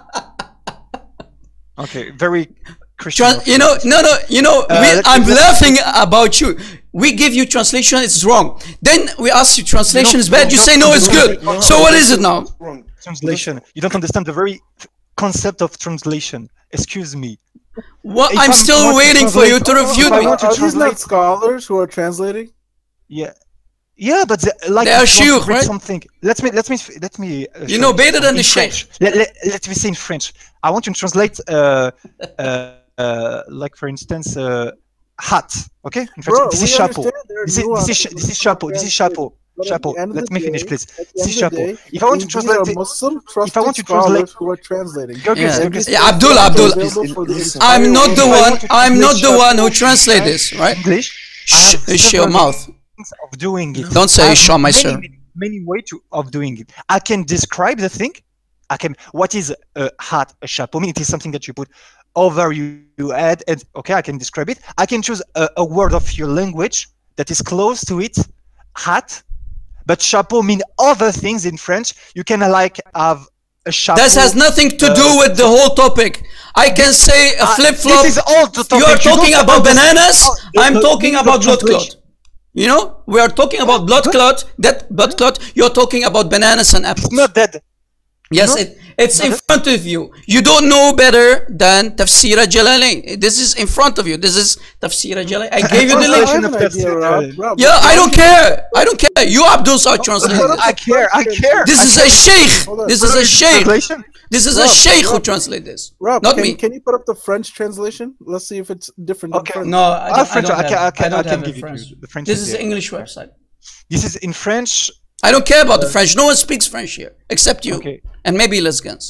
okay, very Christian. Tran- of you know, French. no, no, you know, Uh, we, let's- I'm let's- laughing about you. We give you translation, it's wrong. Then we ask you translation No, is bad. no, You no, say no, no, it's no, good. no, no, So no, what no, is it now? wrong. Translation. You don't understand the very concept of translation. Excuse me. What? If I'm I'm still want to waiting for you to translate- refute if I me. want to Are these not translate- scholars who are translating? Yeah. Yeah, but the, like They are if you want shuyukh, to read right? something. Let me let me let me. Uh, You show know better than in the French. Let, let, let me say in French. I want to translate, uh, uh, uh, like for instance, uh, hat. Okay, in French. Bro, this we is chapeau. understand there are This is this is nuances sh- this is between chapeau. This is chapeau. But at Chapeau. the end of Let the me finish, day- please. at the This end is of the chapeau. day, If I want to these translate are it, Muslim if I trusted want to scholars translate, who are translating. Georgios, Yeah. Georgios, Yeah, Abdul, Abdul. Available for the Listen, entire I'm not the world. one. want to I'm not translate the one who chapeau translate in this, right? English. I Shh, have shh your several mouth. means of doing it. Don't say I have shh, my many, sir. Many, many ways to of doing it. I can describe the thing. I can. What is a hat, a chapeau? I mean, it is something that you put over you, you add, and okay, I can describe it. I can choose a, a word of your language that is close to it, hat. But chapeau mean other things in French. You can like have a chapeau. That has nothing to do uh, with the whole topic. I can say a Uh, flip flop. This is all the topic. You are talking don't about understand- bananas. Oh, the- I'm the talking meaning of about blood translation. clot. You know, we are talking about blood clot. That blood clot. You're talking about bananas and apples. It's not that. Yes, No. it, it's in No. front of you. You don't know better than Tafsir Jalalain. This is in front of you. This is Tafsir Jalalain. I gave you the I link. have an of idea, Tafsir, Rob. uh, Rob, Yeah, I don't Rob, care. I don't care. You Abdus are translating I this. care. I care. This I is care. a sheikh. Hold on. This is a sheikh. Translation. This is a Rob, sheikh who Rob. translate this. Rob, Not can, me. can you put up the French translation? Let's see if it's different than Okay. French. No, I Ah, don't, I French, don't I have, can- I can- I don't I can have a give it to French. you. The French This is is there. the English website. This is in French. I don't care about the French. No one speaks French here except you, Okay. and maybe lesbians.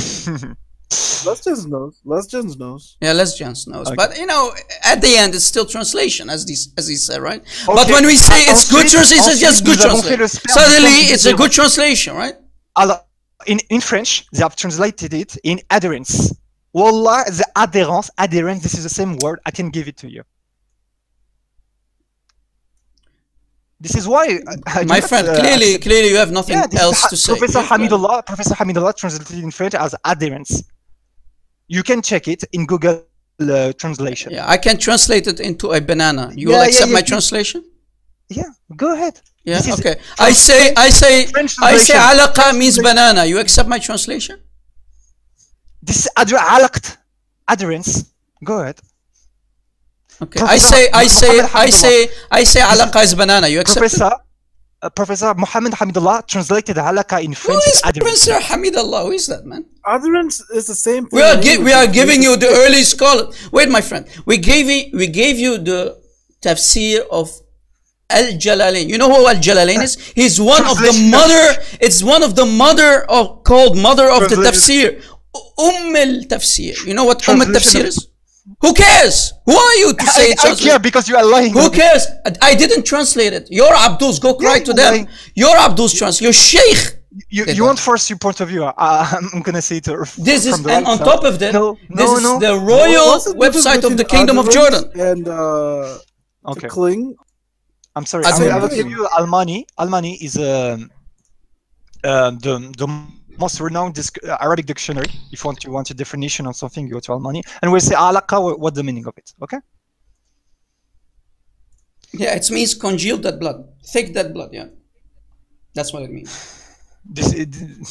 Lesbians knows. Lesbians knows. Yeah, lesbians knows. Okay. But you know, at the end, it's still translation, as these as he said, right? But Okay. when we say it's good Ensuite- translation, it's just ensuite, good nous avons fait le translation. sperme Suddenly, du it's a zéro. good translation, right? Alors, in, in French, they have translated it in adherence. Wallah, the adherence, adherence, this is the same word. I can give it to you. This is why, uh, I do My not, friend, uh, clearly, accept- clearly, you have nothing Yeah, this is else Ha- to say. Professor Yeah, Hamidullah, Professor Hamidullah translated in French as adherence. You can check it in Google uh, translation. Yeah, I can translate it into a banana. You Yeah, will yeah, accept yeah, my you- translation? Yeah, go ahead. Yeah, This is okay. I say, I say, French I say, translation. alaqa means banana. You accept my translation? This is adher- alaqt, adherence. Go ahead. Okay. I Professor say, I say, Muhammad I say, Hamidullah. I say, alaqa is banana. You accept it? Professor, uh, Professor Muhammad Hamidullah translated halaqa in Who French is as adherence. Professor Hamidullah? Who is that, man? Adherence is the same thing. We are in gi- English. we are It's giving you the stick. early scholar. Wait, my friend. We gave you we gave you the tafsir of Al Jalalain. You know who Al Jalalain is? He's one of the Translation. mother. It's one of the mother of called mother of the Translation. tafsir. Umm al Tafsir. You know what Umm al Translation Tafsir of- is? Who cares? Who are you to say I, it's I care because you are lying. Who cares? I- I didn't translate it. Your Abdus, go cry Yeah, to you're them. lying. Your Abdus translate. Your Sheikh You, They you don't. won't force your point of view. Uh, I'm gonna say it. uh, This from is, the and right on side. top of that, No, this no, is no. the royal What's the difference website of the between Kingdom of utterance Jordan. and uh, Okay. to cling. I'm sorry. I I will, don't I will know. give you Almani. Almani is um, uh, the the most renowned disc- uh, Arabic dictionary. If you want you want a definition on something, you go to Almani, and we'll say alaqa. What, what the meaning of it? Okay. Yeah, it means congealed dead blood, thick dead blood. Yeah, that's what it means. This is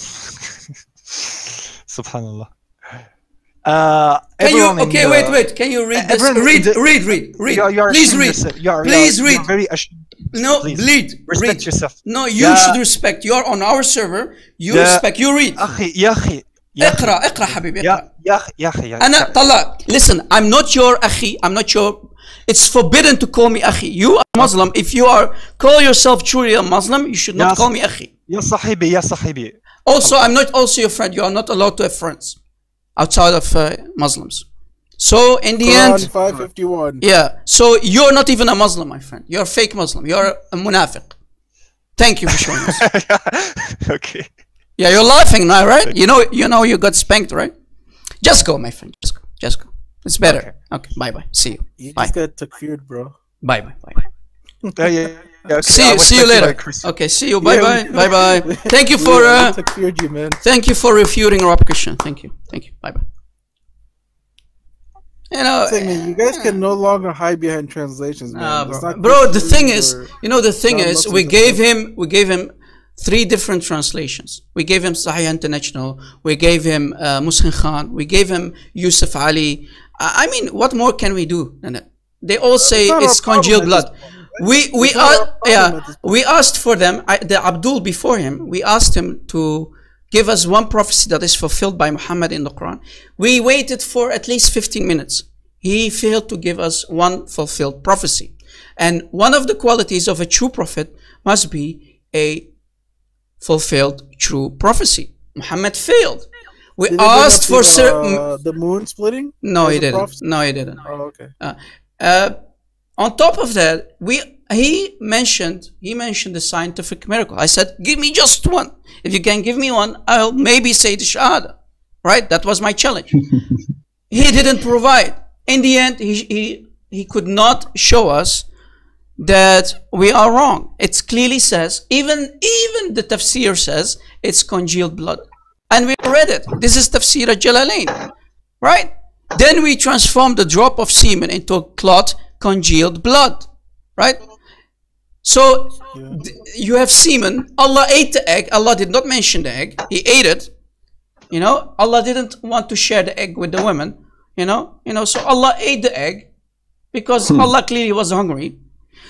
Subhanallah. Uh, Can you? everyone in Okay, the- wait, wait. Can you read this? everyone in Read, the- read, read, read. You are, you are Please ashamed read. yourself. You are, you Please are, read. You are very ashamed. No, Please, read. respect read. yourself. No, you Yeah. should respect. You are on our server. You Yeah. respect. You read. أخي يا أخي يا أخي اقرأ اقرأ حبيبي يا اقرأ. يا أخي يا أخي يا أنا طلع. Listen, I'm not your أخي. I'm not your. It's forbidden to call me أخي. You are Muslim. If you are call yourself truly a Muslim, you should not Yes. call me أخي. يا صاحبي يا صاحبي. Also, I'm not also your friend. You are not allowed to have friends outside of uh, Muslims. So in the Quran end, five fifty-one. yeah. So you're not even a Muslim, my friend. You're a fake Muslim. You're a munafiq. Thank you for showing us. Okay. Yeah, you're laughing now, right? You know, you know, you got spanked, right? Just go, my friend. Just go. Just go. It's better. Okay. Okay. Bye, bye. See you. You Bye. just got takfired, bro. Bye, bye, bye. bye. Yeah, yeah, yeah, okay. See I you. was See you taken by later. Christian. Okay. See you. Bye, Yeah, bye. we- Bye, bye. Thank you We- for. we Uh, takfired you, man. thank you for refuting Rob Christian. Thank you. Thank you. Bye, bye. You know. Saying that you guys can no longer hide behind translations, man. Nah, It's bro. not Bro, the Christians thing is, or you know, the thing is, we non-Muslims gave and him, we gave him three different translations. We gave him Sahih International. We gave him uh, Muslim Khan. We gave him Yusuf Ali. I I mean, what more can we do than that? They all say It's not it's our problem congealed at blood. this point. We we It's not our are problem yeah at this point. we asked for them. I, the Abdul before him, we asked him to give us one prophecy that is fulfilled by Muhammad in the Quran. We waited for at least fifteen minutes. He failed to give us one fulfilled prophecy. And one of the qualities of a true prophet must be a fulfilled true prophecy. Muhammad failed. We Did they bring asked up for the, certain. uh, the moon splitting? No, as he a didn't. prophecy? No, he didn't. Oh, okay. Uh, uh, on top of that, we he mentioned he mentioned the scientific miracle. I said, give me just one. If you can give me one, I'll maybe say the Shahada. Right? That was my challenge. He didn't provide. In the end, he he he could not show us that we are wrong. It clearly says, even even the tafsir says it's congealed blood, and we read it. This is tafsir al-Jalalain, right? Then we transform the drop of semen into a clot, congealed blood, right? So th- you have semen. Allah ate the egg. Allah did not mention the egg. He ate it. You know, Allah didn't want to share the egg with the women. You know, you know. So Allah ate the egg because Allah clearly was hungry.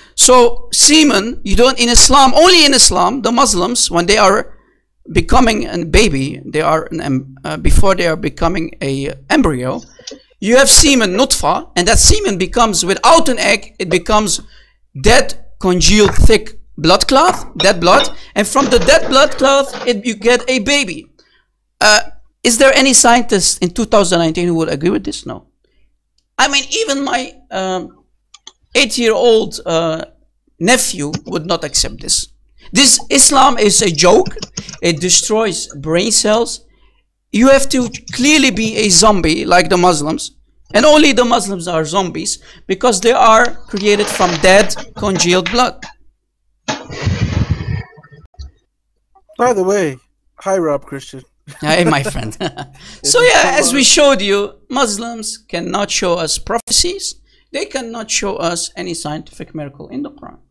So semen, you don't in Islam. Only in Islam, the Muslims, when they are becoming a baby, they are an, em- uh, before they are becoming a embryo. You have semen nutfa, and that semen becomes without an egg. It becomes dead, congealed, thick blood cloth, dead blood, and from the dead blood cloth, it, you get a baby. Uh, is there any scientist in two thousand nineteen who would agree with this? No. I mean, even my um, eight-year-old uh, nephew would not accept this. This Islam is a joke. It destroys brain cells. You have to clearly be a zombie like the Muslims. And only the Muslims are zombies because they are created from dead, congealed blood. By the way, hi Rob Christian. Hey, my friend. So yeah, as we showed you, Muslims cannot show us prophecies. They cannot show us any scientific miracle in the Quran.